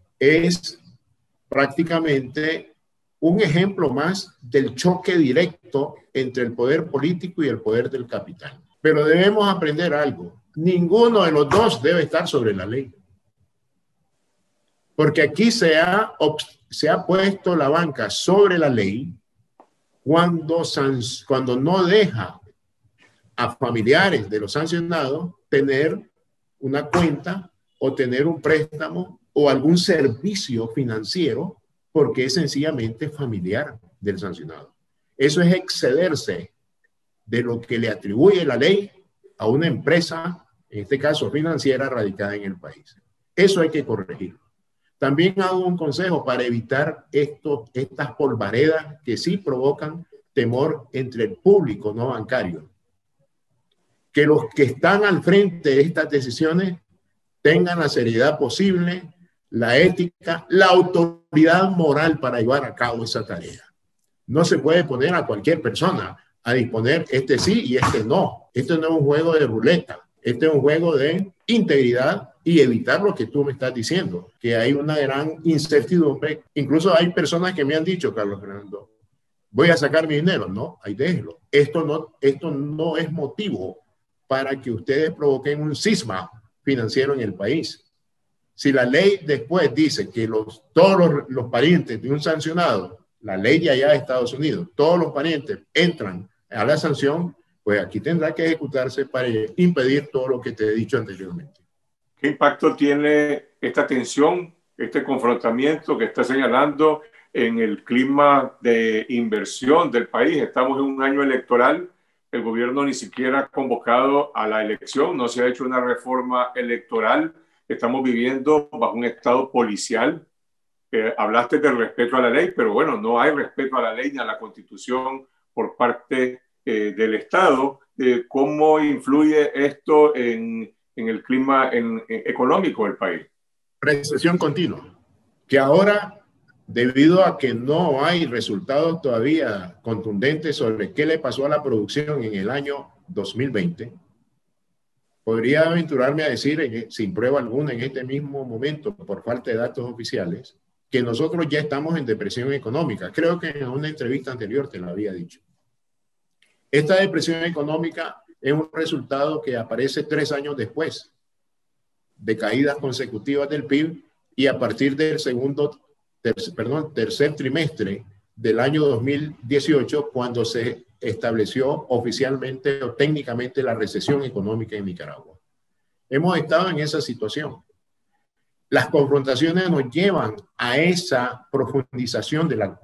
es prácticamente un ejemplo más del choque directo entre el poder político y el poder del capital. Pero debemos aprender algo. Ninguno de los dos debe estar sobre la ley. Porque aquí se ha, se ha puesto la banca sobre la ley cuando, cuando no deja a familiares de los sancionados tener una cuenta o tener un préstamo o algún servicio financiero porque es sencillamente familiar del sancionado. Eso es excederse de lo que le atribuye la ley a una empresa, en este caso financiera, radicada en el país. Eso hay que corregirlo. También hago un consejo para evitar esto, estas polvaredas que sí provocan temor entre el público no bancario. Que los que están al frente de estas decisiones tengan la seriedad posible, la ética, la autoridad moral para llevar a cabo esa tarea. No se puede poner a cualquier persona a disponer este sí y este no. Este no es un juego de ruleta. Este es un juego de integridad y evitar lo que tú me estás diciendo, que hay una gran incertidumbre. Incluso hay personas que me han dicho, Carlos Fernando, voy a sacar mi dinero. No, ahí déjelo. Esto no, esto no es motivo para que ustedes provoquen un cisma financiero en el país. Si la ley después dice que los, todos los, los parientes de un sancionado, la ley de allá de Estados Unidos, todos los parientes entran a la sanción, pues aquí tendrá que ejecutarse para impedir todo lo que te he dicho anteriormente. ¿Qué impacto tiene esta tensión, este confrontamiento que está señalando en el clima de inversión del país? Estamos en un año electoral, el gobierno ni siquiera ha convocado a la elección, no se ha hecho una reforma electoral, estamos viviendo bajo un estado policial. Eh, hablaste del respeto a la ley, pero bueno, no hay respeto a la ley ni a la Constitución por parte eh, del Estado. Eh, ¿Cómo influye esto en, en el clima en, en, económico del país? Recesión continua, que ahora, debido a que no hay resultados todavía contundentes sobre qué le pasó a la producción en el año dos mil veinte, podría aventurarme a decir, sin prueba alguna, en este mismo momento, por falta de datos oficiales, que nosotros ya estamos en depresión económica. Creo que en una entrevista anterior te lo había dicho. Esta depresión económica es un resultado que aparece tres años después de caídas consecutivas del P I B y a partir del segundo, ter, perdón, tercer trimestre del año dos mil dieciocho, cuando se estableció oficialmente o técnicamente la recesión económica en Nicaragua. Hemos estado en esa situación. Las confrontaciones nos llevan a esa profundización de la,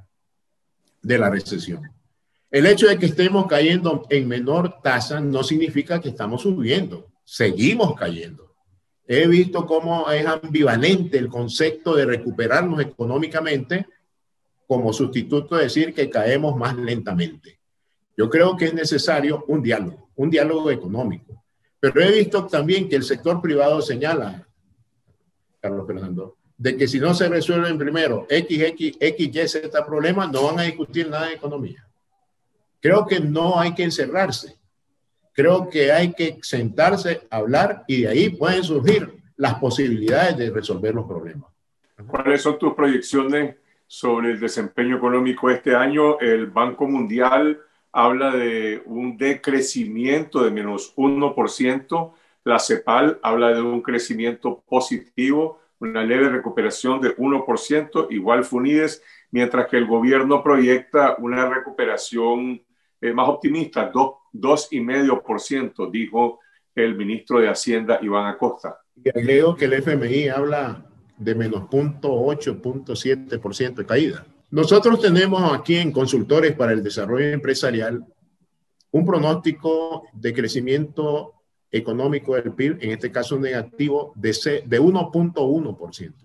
de la recesión. El hecho de que estemos cayendo en menor tasa no significa que estamos subiendo. Seguimos cayendo. He visto cómo es ambivalente el concepto de recuperarnos económicamente como sustituto de decir que caemos más lentamente. Yo creo que es necesario un diálogo, un diálogo económico. Pero he visto también que el sector privado señala, Carlos Fernando, de que si no se resuelven primero X, X, X, Y, Z problemas, no van a discutir nada de economía. Creo que no hay que encerrarse. Creo que hay que sentarse, hablar y de ahí pueden surgir las posibilidades de resolver los problemas. ¿Cuáles son tus proyecciones sobre el desempeño económico este año? El Banco Mundial habla de un decrecimiento de menos uno por ciento. La CEPAL habla de un crecimiento positivo, una leve recuperación de uno por ciento, igual FUNIDES, mientras que el gobierno proyecta una recuperación eh, más optimista, dos coma cinco por ciento, dijo el ministro de Hacienda, Iván Acosta. Y agrego que el F M I habla de menos cero punto ocho, cero punto siete por ciento de caída. Nosotros tenemos aquí en Consultores para el Desarrollo Empresarial un pronóstico de crecimiento económico del P I B, en este caso negativo, de, de uno punto uno por ciento.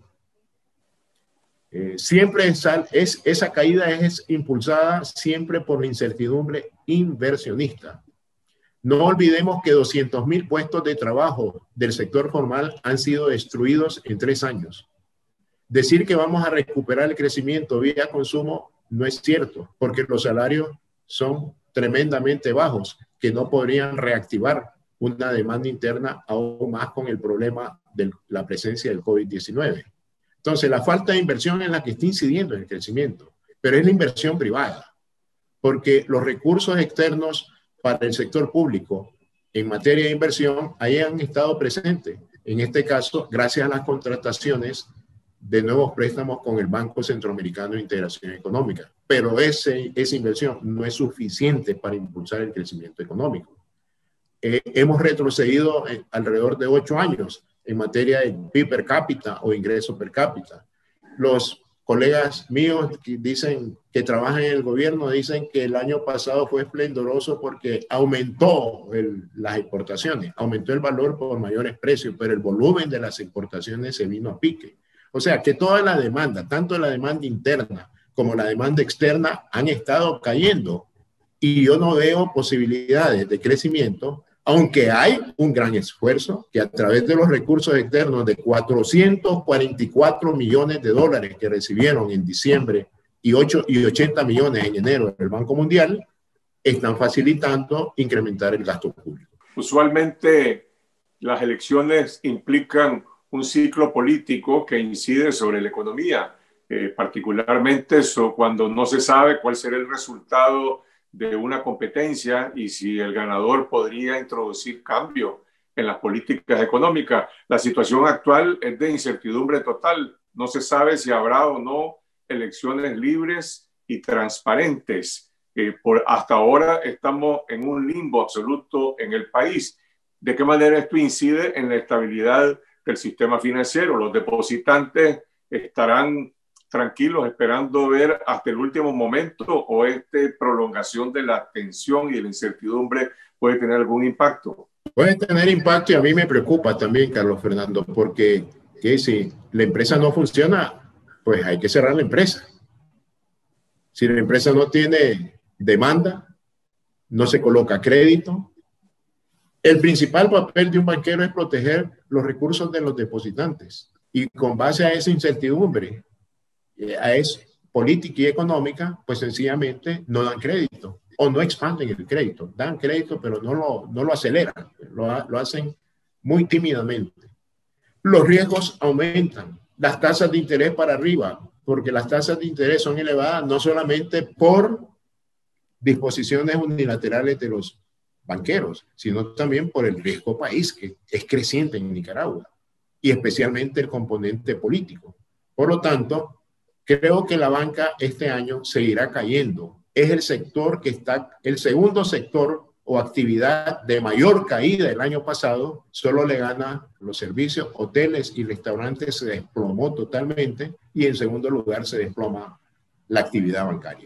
Eh, siempre es, es, esa caída es impulsada siempre por la incertidumbre inversionista. No olvidemos que doscientos mil puestos de trabajo del sector formal han sido destruidos en tres años. Decir que vamos a recuperar el crecimiento vía consumo no es cierto, porque los salarios son tremendamente bajos, que no podrían reactivar una demanda interna aún más con el problema de la presencia del COVID diecinueve. Entonces, la falta de inversión es la que está incidiendo en el crecimiento, pero es la inversión privada, porque los recursos externos para el sector público en materia de inversión ahí han estado presentes. En este caso, gracias a las contrataciones de nuevos préstamos con el Banco Centroamericano de Integración Económica. Pero ese, esa inversión no es suficiente para impulsar el crecimiento económico. Eh, hemos retrocedido eh, alrededor de ocho años en materia de P I B per cápita o ingreso per cápita. Los colegas míos que dicen que trabajan en el gobierno dicen que el año pasado fue esplendoroso porque aumentó el, las exportaciones, aumentó el valor por mayores precios, pero el volumen de las exportaciones se vino a pique. O sea que toda la demanda, tanto la demanda interna como la demanda externa, han estado cayendo y yo no veo posibilidades de crecimiento, aunque hay un gran esfuerzo que a través de los recursos externos de cuatrocientos cuarenta y cuatro millones de dólares que recibieron en diciembre y, ocho, y ochenta millones en enero del Banco Mundial, están facilitando incrementar el gasto público. Usualmente las elecciones implican un ciclo político que incide sobre la economía, eh, particularmente eso, cuando no se sabe cuál será el resultado de una competencia y si el ganador podría introducir cambios en las políticas económicas. La situación actual es de incertidumbre total. No se sabe si habrá o no elecciones libres y transparentes. Eh, por hasta ahora estamos en un limbo absoluto en el país. ¿De qué manera esto incide en la estabilidad del sistema financiero? Los depositantes estarán tranquilos esperando ver hasta el último momento, o esta prolongación de la tensión y de la incertidumbre puede tener algún impacto. Puede tener impacto, y a mí me preocupa también, Carlos Fernando, porque que si la empresa no funciona, pues hay que cerrar la empresa. Si la empresa no tiene demanda, no se coloca crédito. El principal papel de un banquero es proteger los recursos de los depositantes, y con base a esa incertidumbre, a esa política y económica, pues sencillamente no dan crédito o no expanden el crédito. Dan crédito, pero no lo, no lo aceleran, lo, lo hacen muy tímidamente. Los riesgos aumentan, las tasas de interés para arriba, porque las tasas de interés son elevadas no solamente por disposiciones unilaterales de los banqueros, sino también por el riesgo país, que es creciente en Nicaragua, y especialmente el componente político. Por lo tanto, creo que la banca este año seguirá cayendo. Es el sector que está, el segundo sector o actividad de mayor caída el año pasado. Solo le gana los servicios, hoteles y restaurantes, se desplomó totalmente, y en segundo lugar se desploma la actividad bancaria.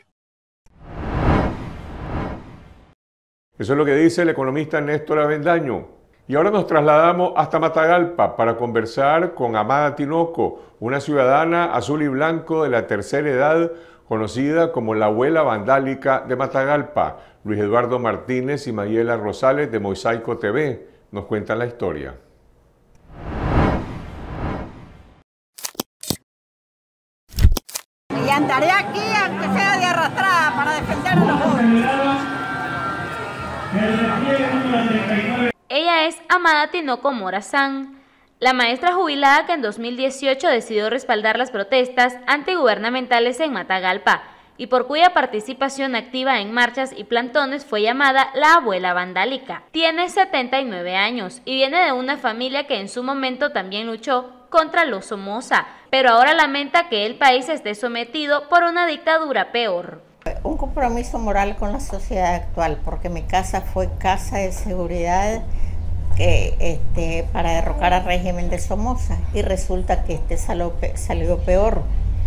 Eso es lo que dice el economista Néstor Avendaño. Y ahora nos trasladamos hasta Matagalpa para conversar con Amada Tinoco, una ciudadana azul y blanco de la tercera edad, conocida como la abuela vandálica de Matagalpa. Luis Eduardo Martínez y Mayela Rosales de Mosaico T V nos cuentan la historia. Y andaré aquí, aunque sea de arrastrada, para defender a los jóvenes. Ella es Amada Tinoco Morazán, la maestra jubilada que en dos mil dieciocho decidió respaldar las protestas antigubernamentales en Matagalpa y por cuya participación activa en marchas y plantones fue llamada la abuela vandálica. Tiene setenta y nueve años y viene de una familia que en su momento también luchó contra los Somoza, pero ahora lamenta que el país esté sometido por una dictadura peor. Un compromiso moral con la sociedad actual, porque mi casa fue casa de seguridad que, este, para derrocar al régimen de Somoza, y resulta que este salió, salió peor.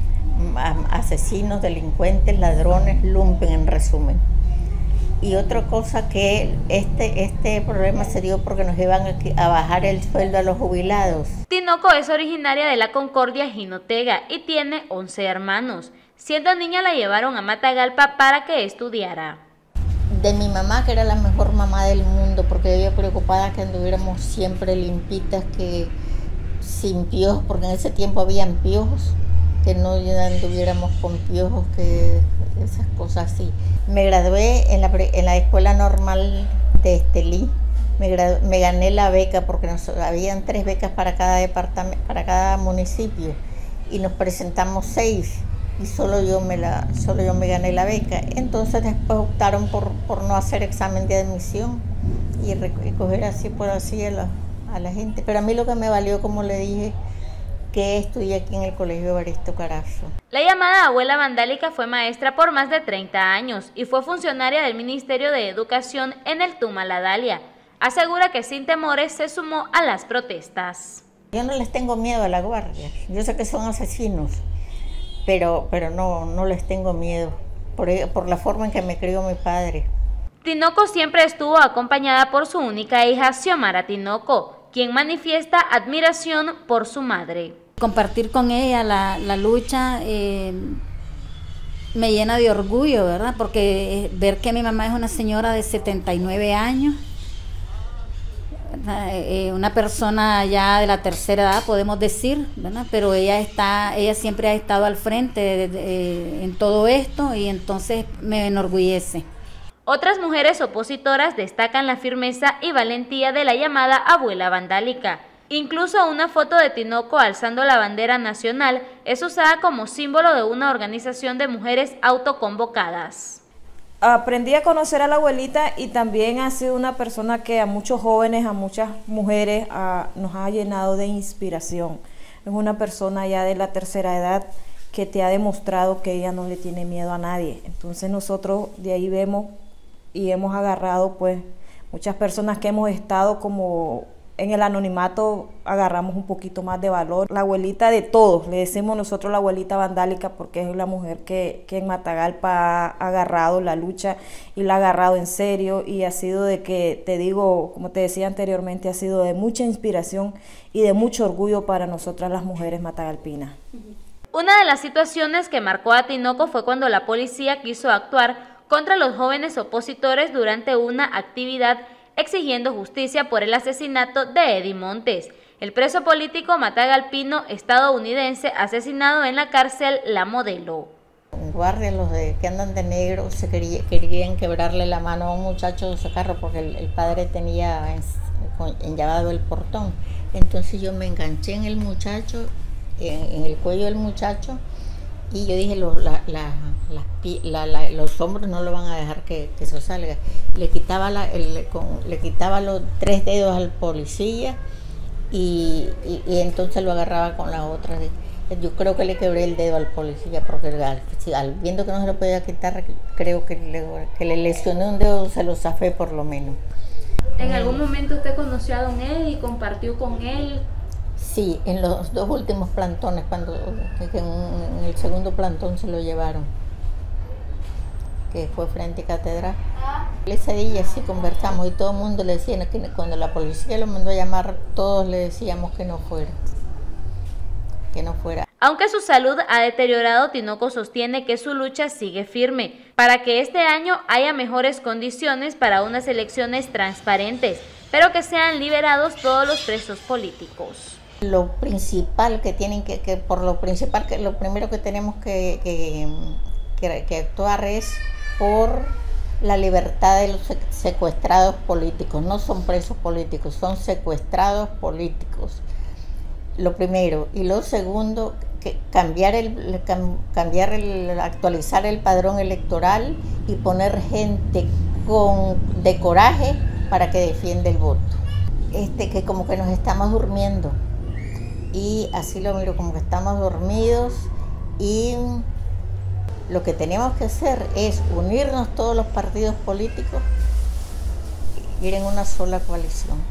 Asesinos, delincuentes, ladrones, lumpen en resumen. Y otra cosa, que este, este problema se dio porque nos iban a, a bajar el sueldo a los jubilados. Tinoco es originaria de la Concordia Jinotega y tiene once hermanos. Siendo niña la llevaron a Matagalpa para que estudiara. De mi mamá, que era la mejor mamá del mundo, porque ella preocupada que anduviéramos siempre limpitas, que sin piojos, porque en ese tiempo habían piojos, que no anduviéramos con piojos, que esas cosas así. Me gradué en la, en la escuela normal de Estelí. Me, gradu, me gané la beca, porque nos, habían tres becas para cada departamento, para cada municipio, y nos presentamos seis. Y solo yo, me la, solo yo me gané la beca. Entonces después optaron por, por no hacer examen de admisión y, y coger así por así a la, a la gente. Pero a mí lo que me valió, como le dije, que estudié aquí en el Colegio Evaristo Carazo. La llamada abuela vandálica fue maestra por más de treinta años y fue funcionaria del Ministerio de Educación en el Tuma La Dalia. Asegura que sin temores se sumó a las protestas. Yo no les tengo miedo a la guardia. Yo sé que son asesinos. Pero, pero no, no les tengo miedo, por, por la forma en que me crió mi padre. Tinoco siempre estuvo acompañada por su única hija, Xiomara Tinoco, quien manifiesta admiración por su madre. Compartir con ella la, la lucha eh, me llena de orgullo, ¿verdad? Porque ver que mi mamá es una señora de setenta y nueve años, Eh, una persona ya de la tercera edad, podemos decir, ¿verdad? Pero ella está, ella siempre ha estado al frente de, de, de, en todo esto, y entonces me enorgullece. Otras mujeres opositoras destacan la firmeza y valentía de la llamada abuela vandálica. Incluso una foto de Tinoco alzando la bandera nacional es usada como símbolo de una organización de mujeres autoconvocadas. Aprendí a conocer a la abuelita y también ha sido una persona que a muchos jóvenes, a muchas mujeres a, nos ha llenado de inspiración. Es una persona ya de la tercera edad que te ha demostrado que ella no le tiene miedo a nadie. Entonces nosotros de ahí vemos y hemos agarrado pues muchas personas que hemos estado como en el anonimato, agarramos un poquito más de valor. La abuelita de todos, le decimos nosotros la abuelita vandálica porque es la mujer que, que en Matagalpa ha agarrado la lucha y la ha agarrado en serio y ha sido de que, te digo, como te decía anteriormente, ha sido de mucha inspiración y de mucho orgullo para nosotras las mujeres matagalpinas. Una de las situaciones que marcó a Tinoco fue cuando la policía quiso actuar contra los jóvenes opositores durante una actividad exigiendo justicia por el asesinato de Eddie Montes, el preso político matagalpino estadounidense asesinado en la cárcel La Modelo. Guardias, los de, que andan de negro, se quería, querían quebrarle la mano a un muchacho de su carro porque el, el padre tenía enllavado el portón. Entonces yo me enganché en el muchacho, en, en el cuello del muchacho, y yo dije, los, la, la, la, la, la, los hombros no lo van a dejar que, que se salga. Le quitaba, la, el, con, le quitaba los tres dedos al policía y, y, y entonces lo agarraba con la otra. Yo creo que le quebré el dedo al policía porque al, al, viendo que no se lo podía quitar, creo que le, que le lesioné un dedo, se lo zafé por lo menos. ¿En algún momento usted conoció a don Eddie y compartió con él? Sí, en los dos últimos plantones, cuando en, en el segundo plantón se lo llevaron, que fue frente a Catedral. Ese día sí conversamos y todo el mundo le decía que cuando la policía lo mandó a llamar, todos le decíamos que no fuera, que no fuera. Aunque su salud ha deteriorado, Tinoco sostiene que su lucha sigue firme para que este año haya mejores condiciones para unas elecciones transparentes, pero que sean liberados todos los presos políticos. Lo principal que tienen que, que por lo principal que lo primero que tenemos que, que, que, que actuar es por la libertad de los secuestrados políticos. No son presos políticos, son secuestrados políticos. Lo primero. Y lo segundo, que cambiar el, cambiar el, actualizar el padrón electoral y poner gente con, de coraje para que defienda el voto. Este, que como que nos estamos durmiendo. Y así lo miro, como que estamos dormidos, y lo que tenemos que hacer es unirnos todos los partidos políticos, ir en una sola coalición.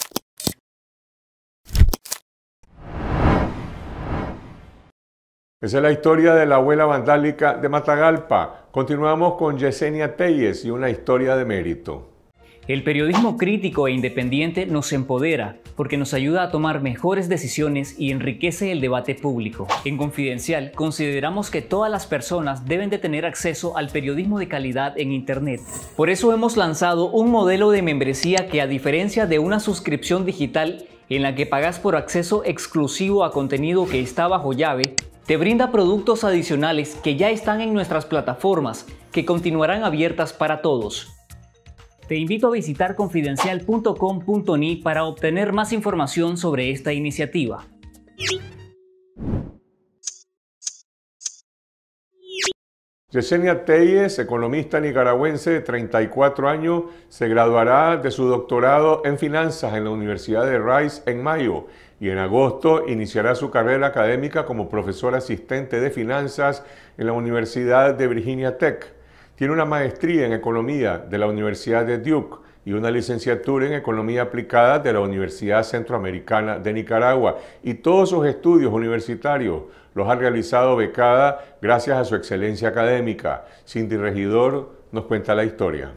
Esa es la historia de la abuela vandálica de Matagalpa. Continuamos con Yesenia Telles y una historia de mérito. El periodismo crítico e independiente nos empodera porque nos ayuda a tomar mejores decisiones y enriquece el debate público. En Confidencial consideramos que todas las personas deben de tener acceso al periodismo de calidad en Internet. Por eso hemos lanzado un modelo de membresía que, a diferencia de una suscripción digital en la que pagas por acceso exclusivo a contenido que está bajo llave, te brinda productos adicionales que ya están en nuestras plataformas, que continuarán abiertas para todos. Te invito a visitar confidencial punto com punto ni para obtener más información sobre esta iniciativa. Yesenia Telles, economista nicaragüense de treinta y cuatro años, se graduará de su doctorado en finanzas en la Universidad de Rice en mayo y en agosto iniciará su carrera académica como profesora asistente de finanzas en la Universidad de Virginia Tech. Tiene una maestría en economía de la Universidad de Duke y una licenciatura en economía aplicada de la Universidad Centroamericana de Nicaragua, y todos sus estudios universitarios los ha realizado becada gracias a su excelencia académica. Cindy Regidor nos cuenta la historia.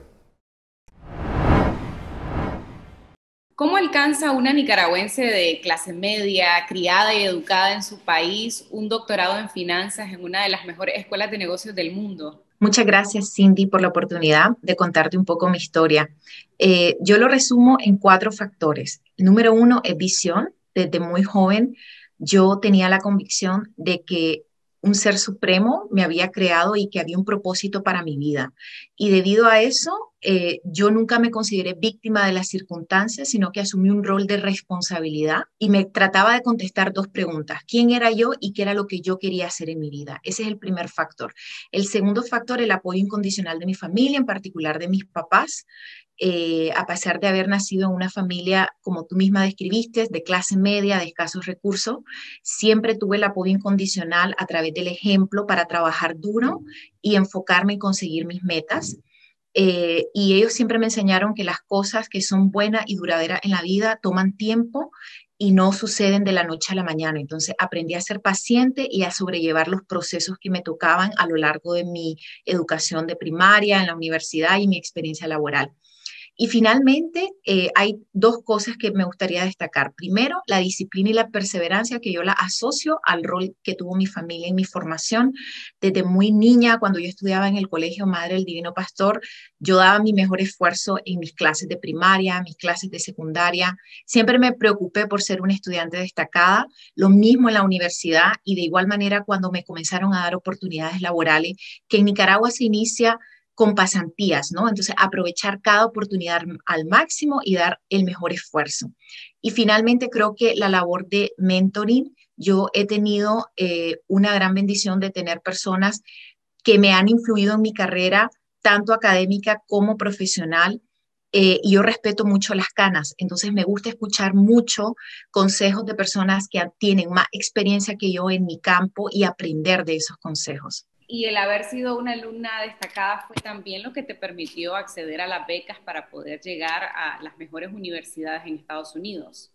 ¿Cómo alcanza una nicaragüense de clase media, criada y educada en su país, un doctorado en finanzas en una de las mejores escuelas de negocios del mundo? Muchas gracias, Cindy, por la oportunidad de contarte un poco mi historia. Eh, yo lo resumo en cuatro factores. Número uno es visión. Desde muy joven yo tenía la convicción de que un ser supremo me había creado y que había un propósito para mi vida. Y debido a eso, eh, yo nunca me consideré víctima de las circunstancias, sino que asumí un rol de responsabilidad y me trataba de contestar dos preguntas: ¿quién era yo y qué era lo que yo quería hacer en mi vida? Ese es el primer factor. El segundo factor, el apoyo incondicional de mi familia, en particular de mis papás. Eh, a pesar de haber nacido en una familia, como tú misma describiste, de clase media, de escasos recursos, siempre tuve el apoyo incondicional a través del ejemplo para trabajar duro y enfocarme en conseguir mis metas. Eh, y ellos siempre me enseñaron que las cosas que son buenas y duraderas en la vida toman tiempo y no suceden de la noche a la mañana. Entonces aprendí a ser paciente y a sobrellevar los procesos que me tocaban a lo largo de mi educación de primaria, en la universidad y mi experiencia laboral. Y finalmente, eh, hay dos cosas que me gustaría destacar. Primero, la disciplina y la perseverancia, que yo la asocio al rol que tuvo mi familia en mi formación. Desde muy niña, cuando yo estudiaba en el Colegio Madre del Divino Pastor, yo daba mi mejor esfuerzo en mis clases de primaria, mis clases de secundaria. Siempre me preocupé por ser una estudiante destacada. Lo mismo en la universidad y de igual manera cuando me comenzaron a dar oportunidades laborales, que en Nicaragua se inicia con pasantías, ¿no? Entonces, aprovechar cada oportunidad al máximo y dar el mejor esfuerzo. Y finalmente, creo que la labor de mentoring, yo he tenido eh, una gran bendición de tener personas que me han influido en mi carrera, tanto académica como profesional, eh, y yo respeto mucho las canas, entonces me gusta escuchar mucho consejos de personas que tienen más experiencia que yo en mi campo y aprender de esos consejos. Y el haber sido una alumna destacada fue también lo que te permitió acceder a las becas para poder llegar a las mejores universidades en Estados Unidos.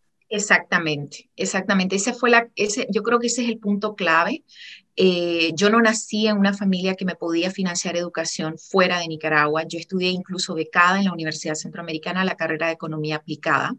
Exactamente, exactamente. Ese fue la, ese, yo creo que ese es el punto clave. Eh, yo no nací en una familia que me podía financiar educación fuera de Nicaragua. Yo estudié incluso becada en la Universidad Centroamericana, la carrera de Economía Aplicada,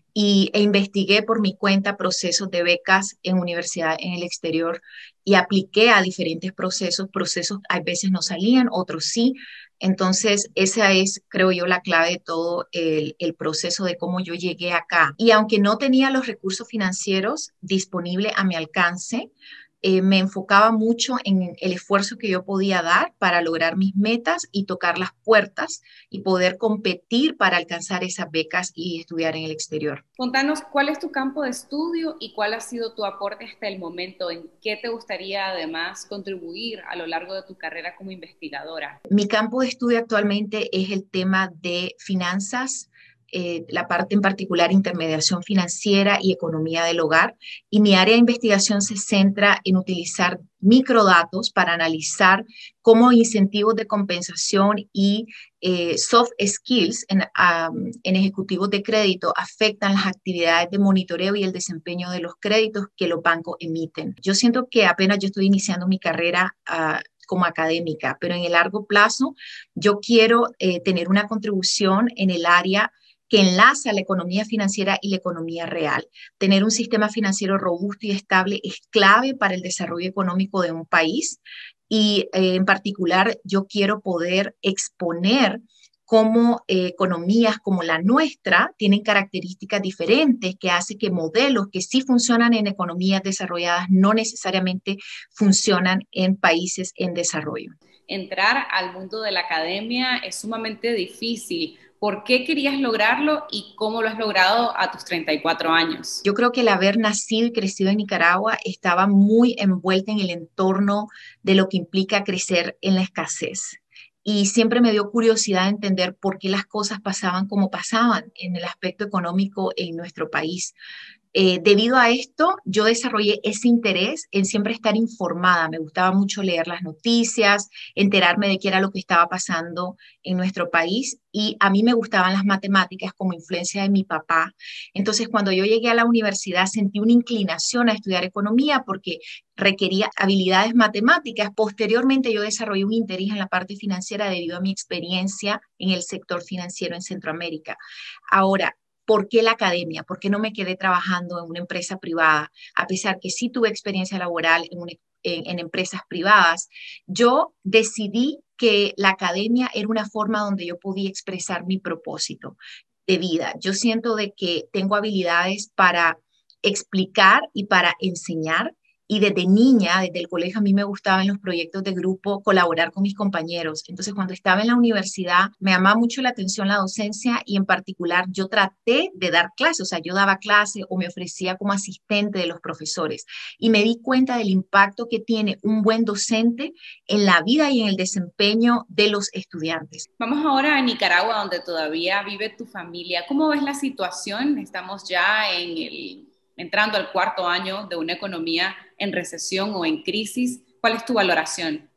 y, e investigué por mi cuenta procesos de becas en universidad en el exterior y apliqué a diferentes procesos. Procesos a veces no salían, otros sí. Entonces, esa es, creo yo, la clave de todo el, el proceso de cómo yo llegué acá. Y aunque no tenía los recursos financieros disponibles a mi alcance, Eh, me enfocaba mucho en el esfuerzo que yo podía dar para lograr mis metas y tocar las puertas y poder competir para alcanzar esas becas y estudiar en el exterior. Contanos, ¿cuál es tu campo de estudio y cuál ha sido tu aporte hasta el momento? ¿En qué te gustaría además contribuir a lo largo de tu carrera como investigadora? Mi campo de estudio actualmente es el tema de finanzas, Eh, la parte en particular intermediación financiera y economía del hogar, y mi área de investigación se centra en utilizar microdatos para analizar cómo incentivos de compensación y eh, soft skills en, um, en ejecutivos de crédito afectan las actividades de monitoreo y el desempeño de los créditos que los bancos emiten. Yo siento que apenas yo estoy iniciando mi carrera uh, como académica, pero en el largo plazo yo quiero eh, tener una contribución en el área que enlaza la economía financiera y la economía real. Tener un sistema financiero robusto y estable es clave para el desarrollo económico de un país y eh, en particular yo quiero poder exponer cómo eh, economías como la nuestra tienen características diferentes que hacen que modelos que sí funcionan en economías desarrolladas no necesariamente funcionan en países en desarrollo. Entrar al mundo de la academia es sumamente difícil. ¿Por qué querías lograrlo y cómo lo has logrado a tus treinta y cuatro años? Yo creo que el haber nacido y crecido en Nicaragua estaba muy envuelta en el entorno de lo que implica crecer en la escasez. Y siempre me dio curiosidad entender por qué las cosas pasaban como pasaban en el aspecto económico en nuestro país. Eh, debido a esto, yo desarrollé ese interés en siempre estar informada. Me gustaba mucho leer las noticias, enterarme de qué era lo que estaba pasando en nuestro país, y a mí me gustaban las matemáticas como influencia de mi papá. Entonces, cuando yo llegué a la universidad, sentí una inclinación a estudiar economía porque requería habilidades matemáticas. Posteriormente, yo desarrollé un interés en la parte financiera debido a mi experiencia en el sector financiero en Centroamérica. Ahora, ¿por qué la academia? ¿Por qué no me quedé trabajando en una empresa privada? A pesar que sí tuve experiencia laboral en, una, en, en empresas privadas, yo decidí que la academia era una forma donde yo podía expresar mi propósito de vida. Yo siento de que tengo habilidades para explicar y para enseñar, Y desde niña, desde el colegio, a mí me gustaba en los proyectos de grupo colaborar con mis compañeros. Entonces, cuando estaba en la universidad, me llamaba mucho la atención la docencia y en particular yo traté de dar clases, o sea, yo daba clases o me ofrecía como asistente de los profesores. Y me di cuenta del impacto que tiene un buen docente en la vida y en el desempeño de los estudiantes. Vamos ahora a Nicaragua, donde todavía vive tu familia. ¿Cómo ves la situación? Estamos ya en el, entrando al cuarto año de una economía en recesión o en crisis. ¿Cuál es tu valoración?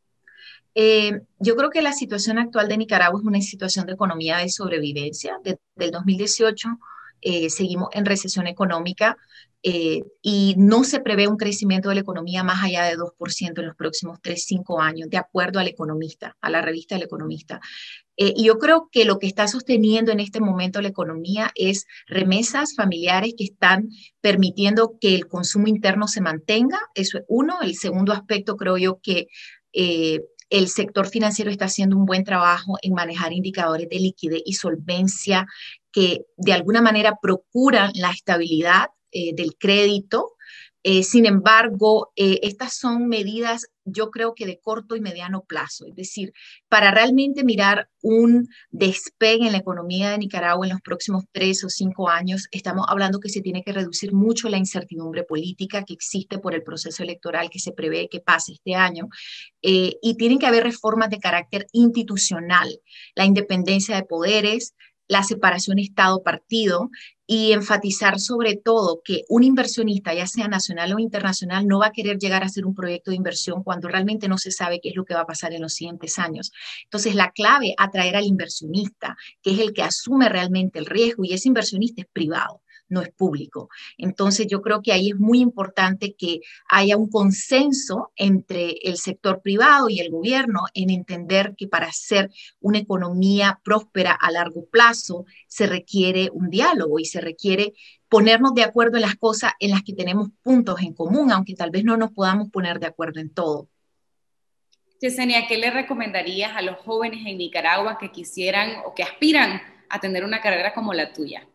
Eh, yo creo que la situación actual de Nicaragua es una situación de economía de sobrevivencia. Desde el dos mil dieciocho eh, seguimos en recesión económica eh, y no se prevé un crecimiento de la economía más allá de dos por ciento en los próximos tres, cinco años, de acuerdo al economista, a la revista del Economista. Eh, y yo creo que lo que está sosteniendo en este momento la economía es remesas familiares que están permitiendo que el consumo interno se mantenga. Eso es uno. El segundo aspecto, creo yo que eh, el sector financiero está haciendo un buen trabajo en manejar indicadores de liquidez y solvencia que de alguna manera procuran la estabilidad eh, del crédito. Eh, sin embargo, eh, estas son medidas, yo creo que de corto y mediano plazo. Es decir, para realmente mirar un despegue en la economía de Nicaragua en los próximos tres o cinco años, estamos hablando que se tiene que reducir mucho la incertidumbre política que existe por el proceso electoral que se prevé que pase este año. Eh, y tienen que haber reformas de carácter institucional, la independencia de poderes, la separación Estado-partido y enfatizar sobre todo que un inversionista, ya sea nacional o internacional, no va a querer llegar a hacer un proyecto de inversión cuando realmente no se sabe qué es lo que va a pasar en los siguientes años. Entonces, la clave es atraer al inversionista, que es el que asume realmente el riesgo y ese inversionista es privado, no es público. Entonces, yo creo que ahí es muy importante que haya un consenso entre el sector privado y el gobierno en entender que para hacer una economía próspera a largo plazo se requiere un diálogo y se requiere ponernos de acuerdo en las cosas en las que tenemos puntos en común, aunque tal vez no nos podamos poner de acuerdo en todo. Yesenia, ¿qué le recomendarías a los jóvenes en Nicaragua que quisieran o que aspiran a tener una carrera como la tuya?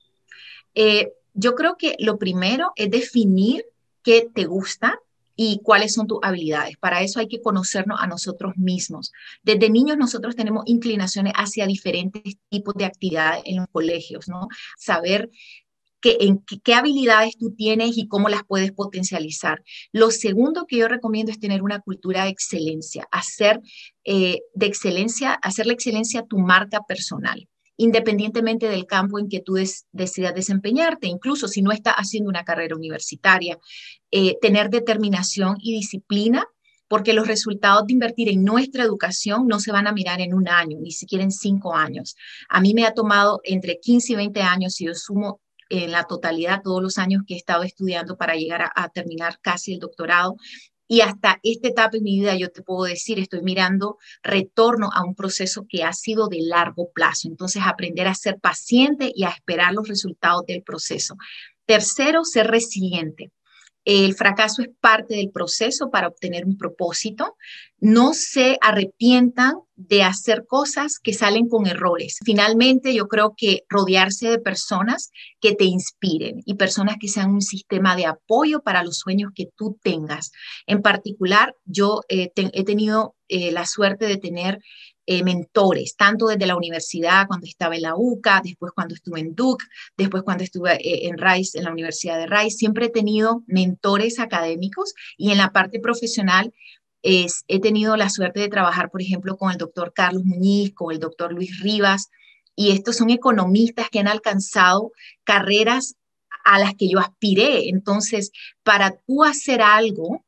Eh, yo creo que lo primero es definir qué te gusta y cuáles son tus habilidades. Para eso hay que conocernos a nosotros mismos. Desde niños nosotros tenemos inclinaciones hacia diferentes tipos de actividades en los colegios, ¿no? Saber que, en qué, qué habilidades tú tienes y cómo las puedes potencializar. Lo segundo que yo recomiendo es tener una cultura de excelencia, hacer eh, de excelencia, hacer la excelencia tu marca personal, independientemente del campo en que tú des, decidas desempeñarte, incluso si no estás haciendo una carrera universitaria, eh, tener determinación y disciplina, porque los resultados de invertir en nuestra educación no se van a mirar en un año, ni siquiera en cinco años. A mí me ha tomado entre quince y veinte años, si yo sumo en la totalidad todos los años que he estado estudiando para llegar a, a terminar casi el doctorado. Y hasta esta etapa en mi vida yo te puedo decir, estoy mirando retorno a un proceso que ha sido de largo plazo. Entonces, aprender a ser paciente y a esperar los resultados del proceso. Tercero, ser resiliente. El fracaso es parte del proceso para obtener un propósito. No se arrepientan de hacer cosas que salen con errores. Finalmente, yo creo que rodearse de personas que te inspiren y personas que sean un sistema de apoyo para los sueños que tú tengas. En particular, yo eh, te, he tenido eh, la suerte de tener Eh, mentores, tanto desde la universidad cuando estaba en la U C A, después cuando estuve en Duke, después cuando estuve eh, en Rice, en la Universidad de Rice. Siempre he tenido mentores académicos y en la parte profesional eh, he tenido la suerte de trabajar, por ejemplo, con el doctor Carlos Muñiz, con el doctor Luis Rivas, y estos son economistas que han alcanzado carreras a las que yo aspiré. Entonces, para tú hacer algo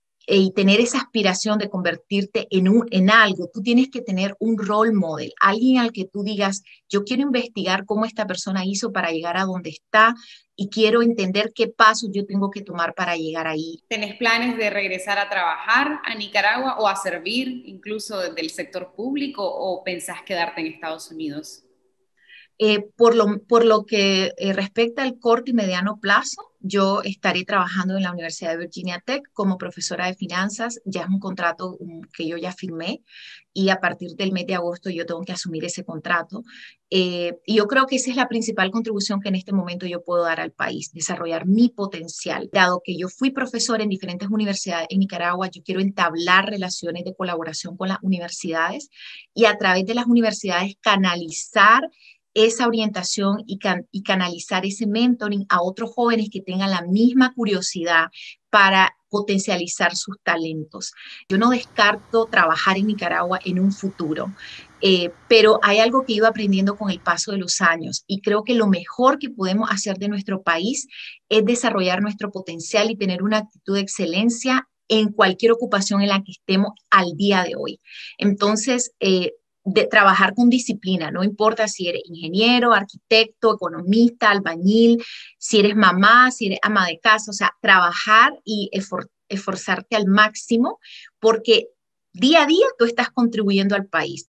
y tener esa aspiración de convertirte en, un, en algo, tú tienes que tener un role model, alguien al que tú digas, yo quiero investigar cómo esta persona hizo para llegar a donde está y quiero entender qué pasos yo tengo que tomar para llegar ahí. ¿Tenés planes de regresar a trabajar a Nicaragua o a servir incluso del sector público o pensás quedarte en Estados Unidos? Eh, por, lo, por lo que eh, respecta al corto y mediano plazo, yo estaré trabajando en la Universidad de Virginia Tech como profesora de finanzas. Ya es un contrato um, que yo ya firmé y a partir del mes de agosto yo tengo que asumir ese contrato. Eh, y yo creo que esa es la principal contribución que en este momento yo puedo dar al país, desarrollar mi potencial. Dado que yo fui profesora en diferentes universidades en Nicaragua, yo quiero entablar relaciones de colaboración con las universidades y a través de las universidades canalizar esa orientación y, can, y canalizar ese mentoring a otros jóvenes que tengan la misma curiosidad para potencializar sus talentos. Yo no descarto trabajar en Nicaragua en un futuro, eh, pero hay algo que he ido aprendiendo con el paso de los años y creo que lo mejor que podemos hacer de nuestro país es desarrollar nuestro potencial y tener una actitud de excelencia en cualquier ocupación en la que estemos al día de hoy. Entonces, eh, de trabajar con disciplina, no importa si eres ingeniero, arquitecto, economista, albañil, si eres mamá, si eres ama de casa, o sea, trabajar y esfor esforzarte al máximo porque día a día tú estás contribuyendo al país.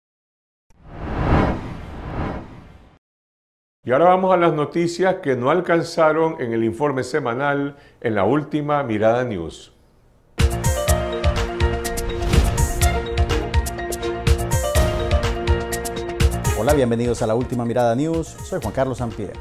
Y ahora vamos a las noticias que no alcanzaron en el informe semanal en la última Mirada News. Hola, bienvenidos a la última Mirada News. Soy Juan Carlos Sampier.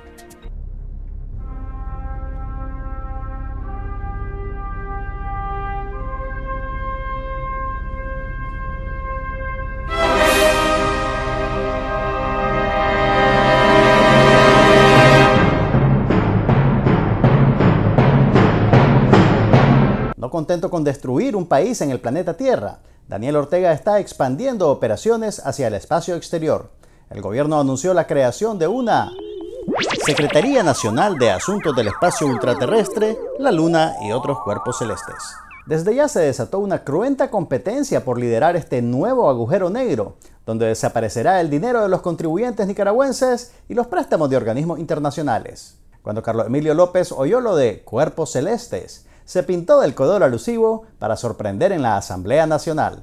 No contento con destruir un país en el planeta Tierra, Daniel Ortega está expandiendo operaciones hacia el espacio exterior. El gobierno anunció la creación de una Secretaría Nacional de Asuntos del Espacio Ultraterrestre, la Luna y otros cuerpos celestes. Desde ya se desató una cruenta competencia por liderar este nuevo agujero negro, donde desaparecerá el dinero de los contribuyentes nicaragüenses y los préstamos de organismos internacionales. Cuando Carlos Emilio López oyó lo de cuerpos celestes, se pintó del color alusivo para sorprender en la Asamblea Nacional.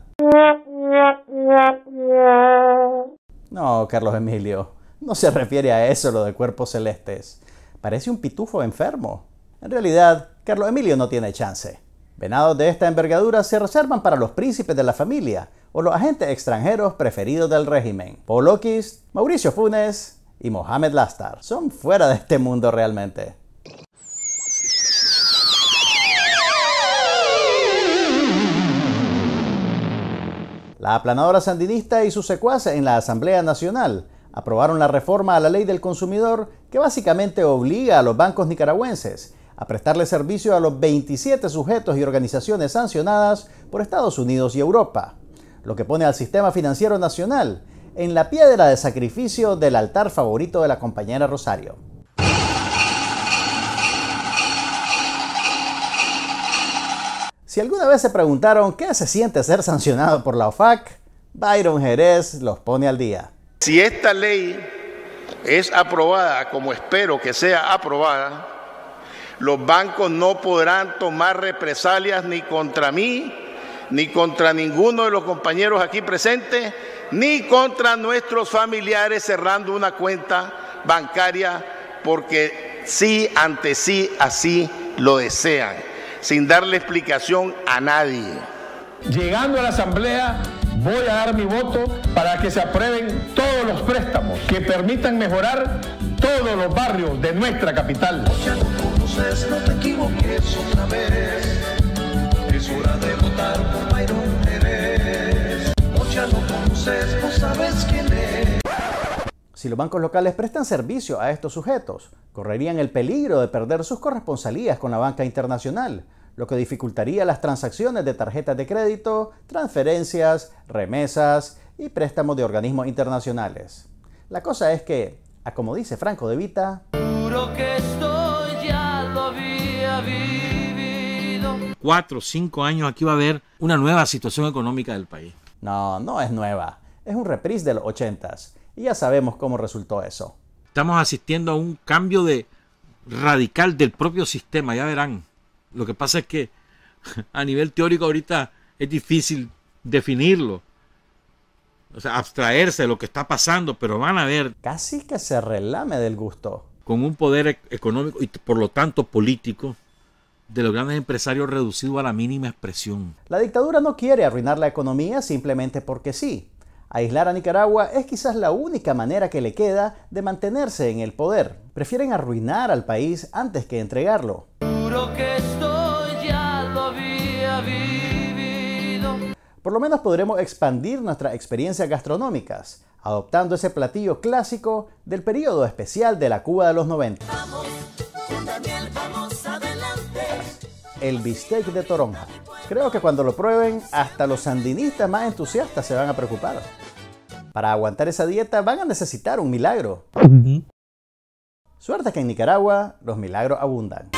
No, Carlos Emilio, no se refiere a eso lo de cuerpos celestes. Parece un pitufo enfermo. En realidad, Carlos Emilio no tiene chance. Venados de esta envergadura se reservan para los príncipes de la familia o los agentes extranjeros preferidos del régimen. Paul Okis, Mauricio Funes y Mohamed Lastar. Son fuera de este mundo realmente. La aplanadora sandinista y sus secuaces en la Asamblea Nacional aprobaron la reforma a la ley del consumidor que básicamente obliga a los bancos nicaragüenses a prestarle servicio a los veintisiete sujetos y organizaciones sancionadas por Estados Unidos y Europa, lo que pone al sistema financiero nacional en la piedra de sacrificio del altar favorito de la compañera Rosario. Si alguna vez se preguntaron qué se siente ser sancionado por la O F A C, Byron Jerez los pone al día. Si esta ley es aprobada, como espero que sea aprobada, los bancos no podrán tomar represalias ni contra mí, ni contra ninguno de los compañeros aquí presentes, ni contra nuestros familiares cerrando una cuenta bancaria porque sí, ante sí, así lo desean, sin darle explicación a nadie. Llegando a la Asamblea, voy a dar mi voto para que se aprueben todos los préstamos que permitan mejorar todos los barrios de nuestra capital. Ya no conoces, no te equivoques otra vez. Es hora de votar por Byron Jerez. Ya no conoces, no sabes quién es. Si los bancos locales prestan servicio a estos sujetos, correrían el peligro de perder sus corresponsalías con la banca internacional, lo que dificultaría las transacciones de tarjetas de crédito, transferencias, remesas y préstamos de organismos internacionales. La cosa es que, a como dice Franco De Vita, Juro que esto ya lo había vivido. Cuatro o cinco años aquí va a haber una nueva situación económica del país. No, no es nueva. Es un reprise de los ochentas. Y ya sabemos cómo resultó eso. Estamos asistiendo a un cambio de radical del propio sistema, ya verán. Lo que pasa es que a nivel teórico ahorita es difícil definirlo. o sea, abstraerse de lo que está pasando, pero van a ver... Casi que se relame del gusto. Con un poder e- económico y por lo tanto político de los grandes empresarios reducido a la mínima expresión. La dictadura no quiere arruinar la economía simplemente porque sí. Aislar a Nicaragua es quizás la única manera que le queda de mantenerse en el poder. Prefieren arruinar al país antes que entregarlo. Juro que esto ya lo había vivido. Por lo menos podremos expandir nuestras experiencias gastronómicas, adoptando ese platillo clásico del periodo especial de la Cuba de los noventa. Vamos, Daniel, vamos adelante. El bistec de toronja. Creo que cuando lo prueben, hasta los sandinistas más entusiastas se van a preocupar. Para aguantar esa dieta van a necesitar un milagro. Uh-huh. Suerte que en Nicaragua los milagros abundan.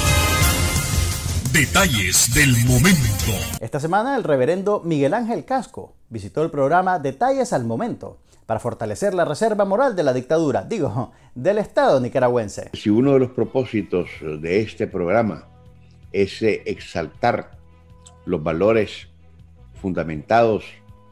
Detalles del momento. Esta semana el reverendo Miguel Ángel Casco visitó el programa Detalles al Momento para fortalecer la reserva moral de la dictadura, digo, del Estado nicaragüense. Si uno de los propósitos de este programa es exaltar los valores fundamentados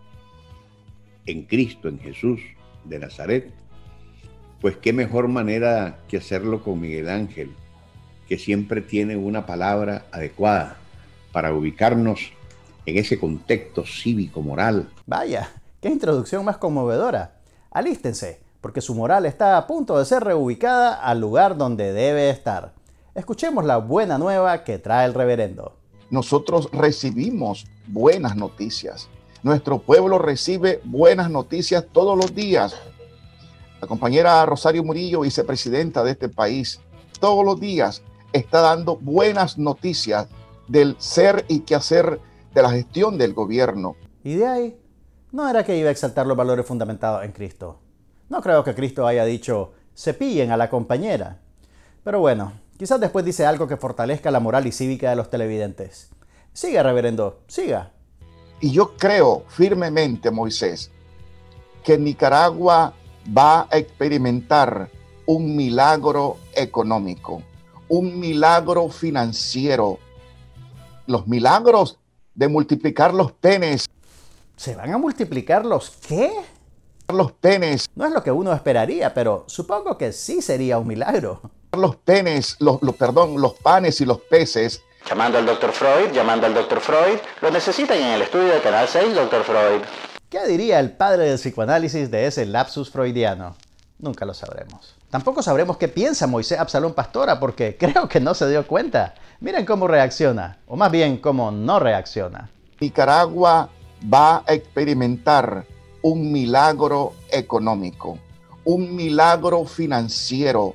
en Cristo, en Jesús de Nazaret, pues qué mejor manera que hacerlo con Miguel Ángel, que siempre tiene una palabra adecuada para ubicarnos en ese contexto cívico-moral. Vaya, qué introducción más conmovedora. Alístense, porque su moral está a punto de ser reubicada al lugar donde debe estar. Escuchemos la buena nueva que trae el reverendo. Nosotros recibimos buenas noticias. Nuestro pueblo recibe buenas noticias todos los días. La compañera Rosario Murillo, vicepresidenta de este país, todos los días está dando buenas noticias del ser y quehacer de la gestión del gobierno. ¿Y de ahí? No era que iba a exaltar los valores fundamentados en Cristo. No creo que Cristo haya dicho, cepillen a la compañera. Pero bueno, quizás después dice algo que fortalezca la moral y cívica de los televidentes. Siga, reverendo, siga. Y yo creo firmemente, Moisés, que Nicaragua va a experimentar un milagro económico, un milagro financiero, los milagros de multiplicar los penes. ¿Se van a multiplicar los qué? Los penes. No es lo que uno esperaría, pero supongo que sí sería un milagro. Los penes, los, los, perdón, los panes y los peces. Llamando al doctor Freud, llamando al doctor Freud. Lo necesitan en el estudio de Canal seis, doctor Freud. ¿Qué diría el padre del psicoanálisis de ese lapsus freudiano? Nunca lo sabremos. Tampoco sabremos qué piensa Moisés Absalón Pastora, porque creo que no se dio cuenta. Miren cómo reacciona, o más bien cómo no reacciona. Nicaragua va a experimentar un milagro económico, un milagro financiero.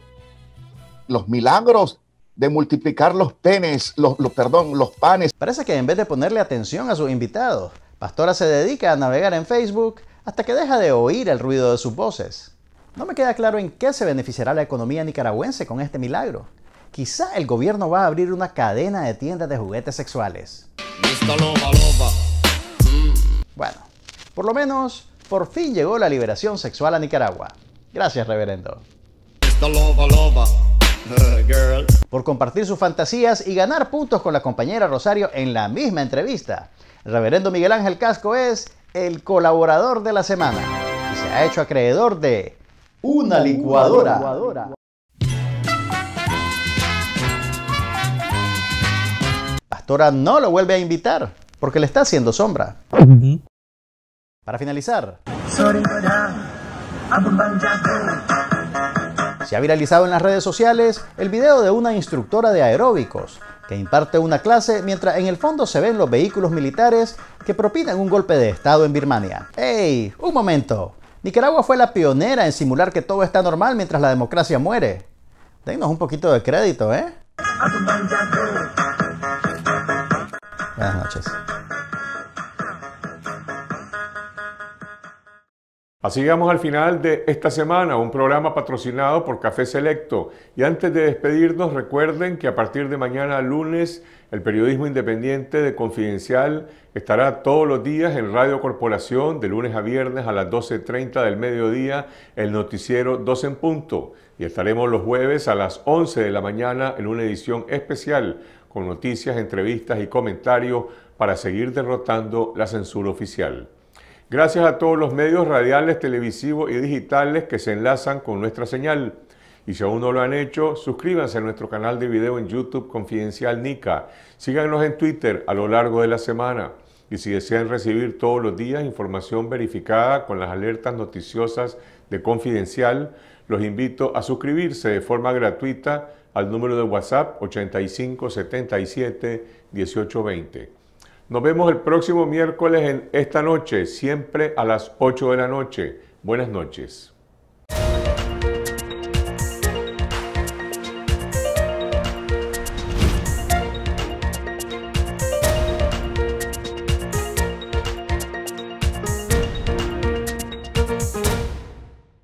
Los milagros de multiplicar los penes, los, los, perdón, los panes. Parece que en vez de ponerle atención a sus invitados, Pastora se dedica a navegar en Facebook hasta que deja de oír el ruido de sus voces. No me queda claro en qué se beneficiará la economía nicaragüense con este milagro. Quizá el gobierno va a abrir una cadena de tiendas de juguetes sexuales. Loba, loba. Mm. Bueno, por lo menos, por fin llegó la liberación sexual a Nicaragua. Gracias, reverendo. Loba, loba. Uh, girl. Por compartir sus fantasías y ganar puntos con la compañera Rosario en la misma entrevista. El reverendo Miguel Ángel Casco es el colaborador de la semana y se ha hecho acreedor de una licuadora. Pastora no lo vuelve a invitar porque le está haciendo sombra. Uh-huh. Para finalizar, se ha viralizado en las redes sociales el video de una instructora de aeróbicos que imparte una clase mientras en el fondo se ven los vehículos militares que propinan un golpe de estado en Birmania. ¡Ey! ¡Un momento! Nicaragua fue la pionera en simular que todo está normal mientras la democracia muere. Dennos un poquito de crédito, ¿eh? Buenas noches. Así llegamos al final de esta semana, un programa patrocinado por Café Selecto. Y antes de despedirnos, recuerden que a partir de mañana lunes, el periodismo independiente de Confidencial estará todos los días en Radio Corporación, de lunes a viernes a las doce treinta del mediodía, el noticiero dos en punto. Y estaremos los jueves a las once de la mañana en una edición especial con noticias, entrevistas y comentarios para seguir derrotando la censura oficial. Gracias a todos los medios radiales, televisivos y digitales que se enlazan con nuestra señal. Y si aún no lo han hecho, suscríbanse a nuestro canal de video en YouTube Confidencial Nica. Síganos en Twitter a lo largo de la semana. Y si desean recibir todos los días información verificada con las alertas noticiosas de Confidencial, los invito a suscribirse de forma gratuita al número de WhatsApp ochenta y cinco setenta y siete dieciocho veinte. Nos vemos el próximo miércoles en Esta Noche, siempre a las ocho de la noche. Buenas noches.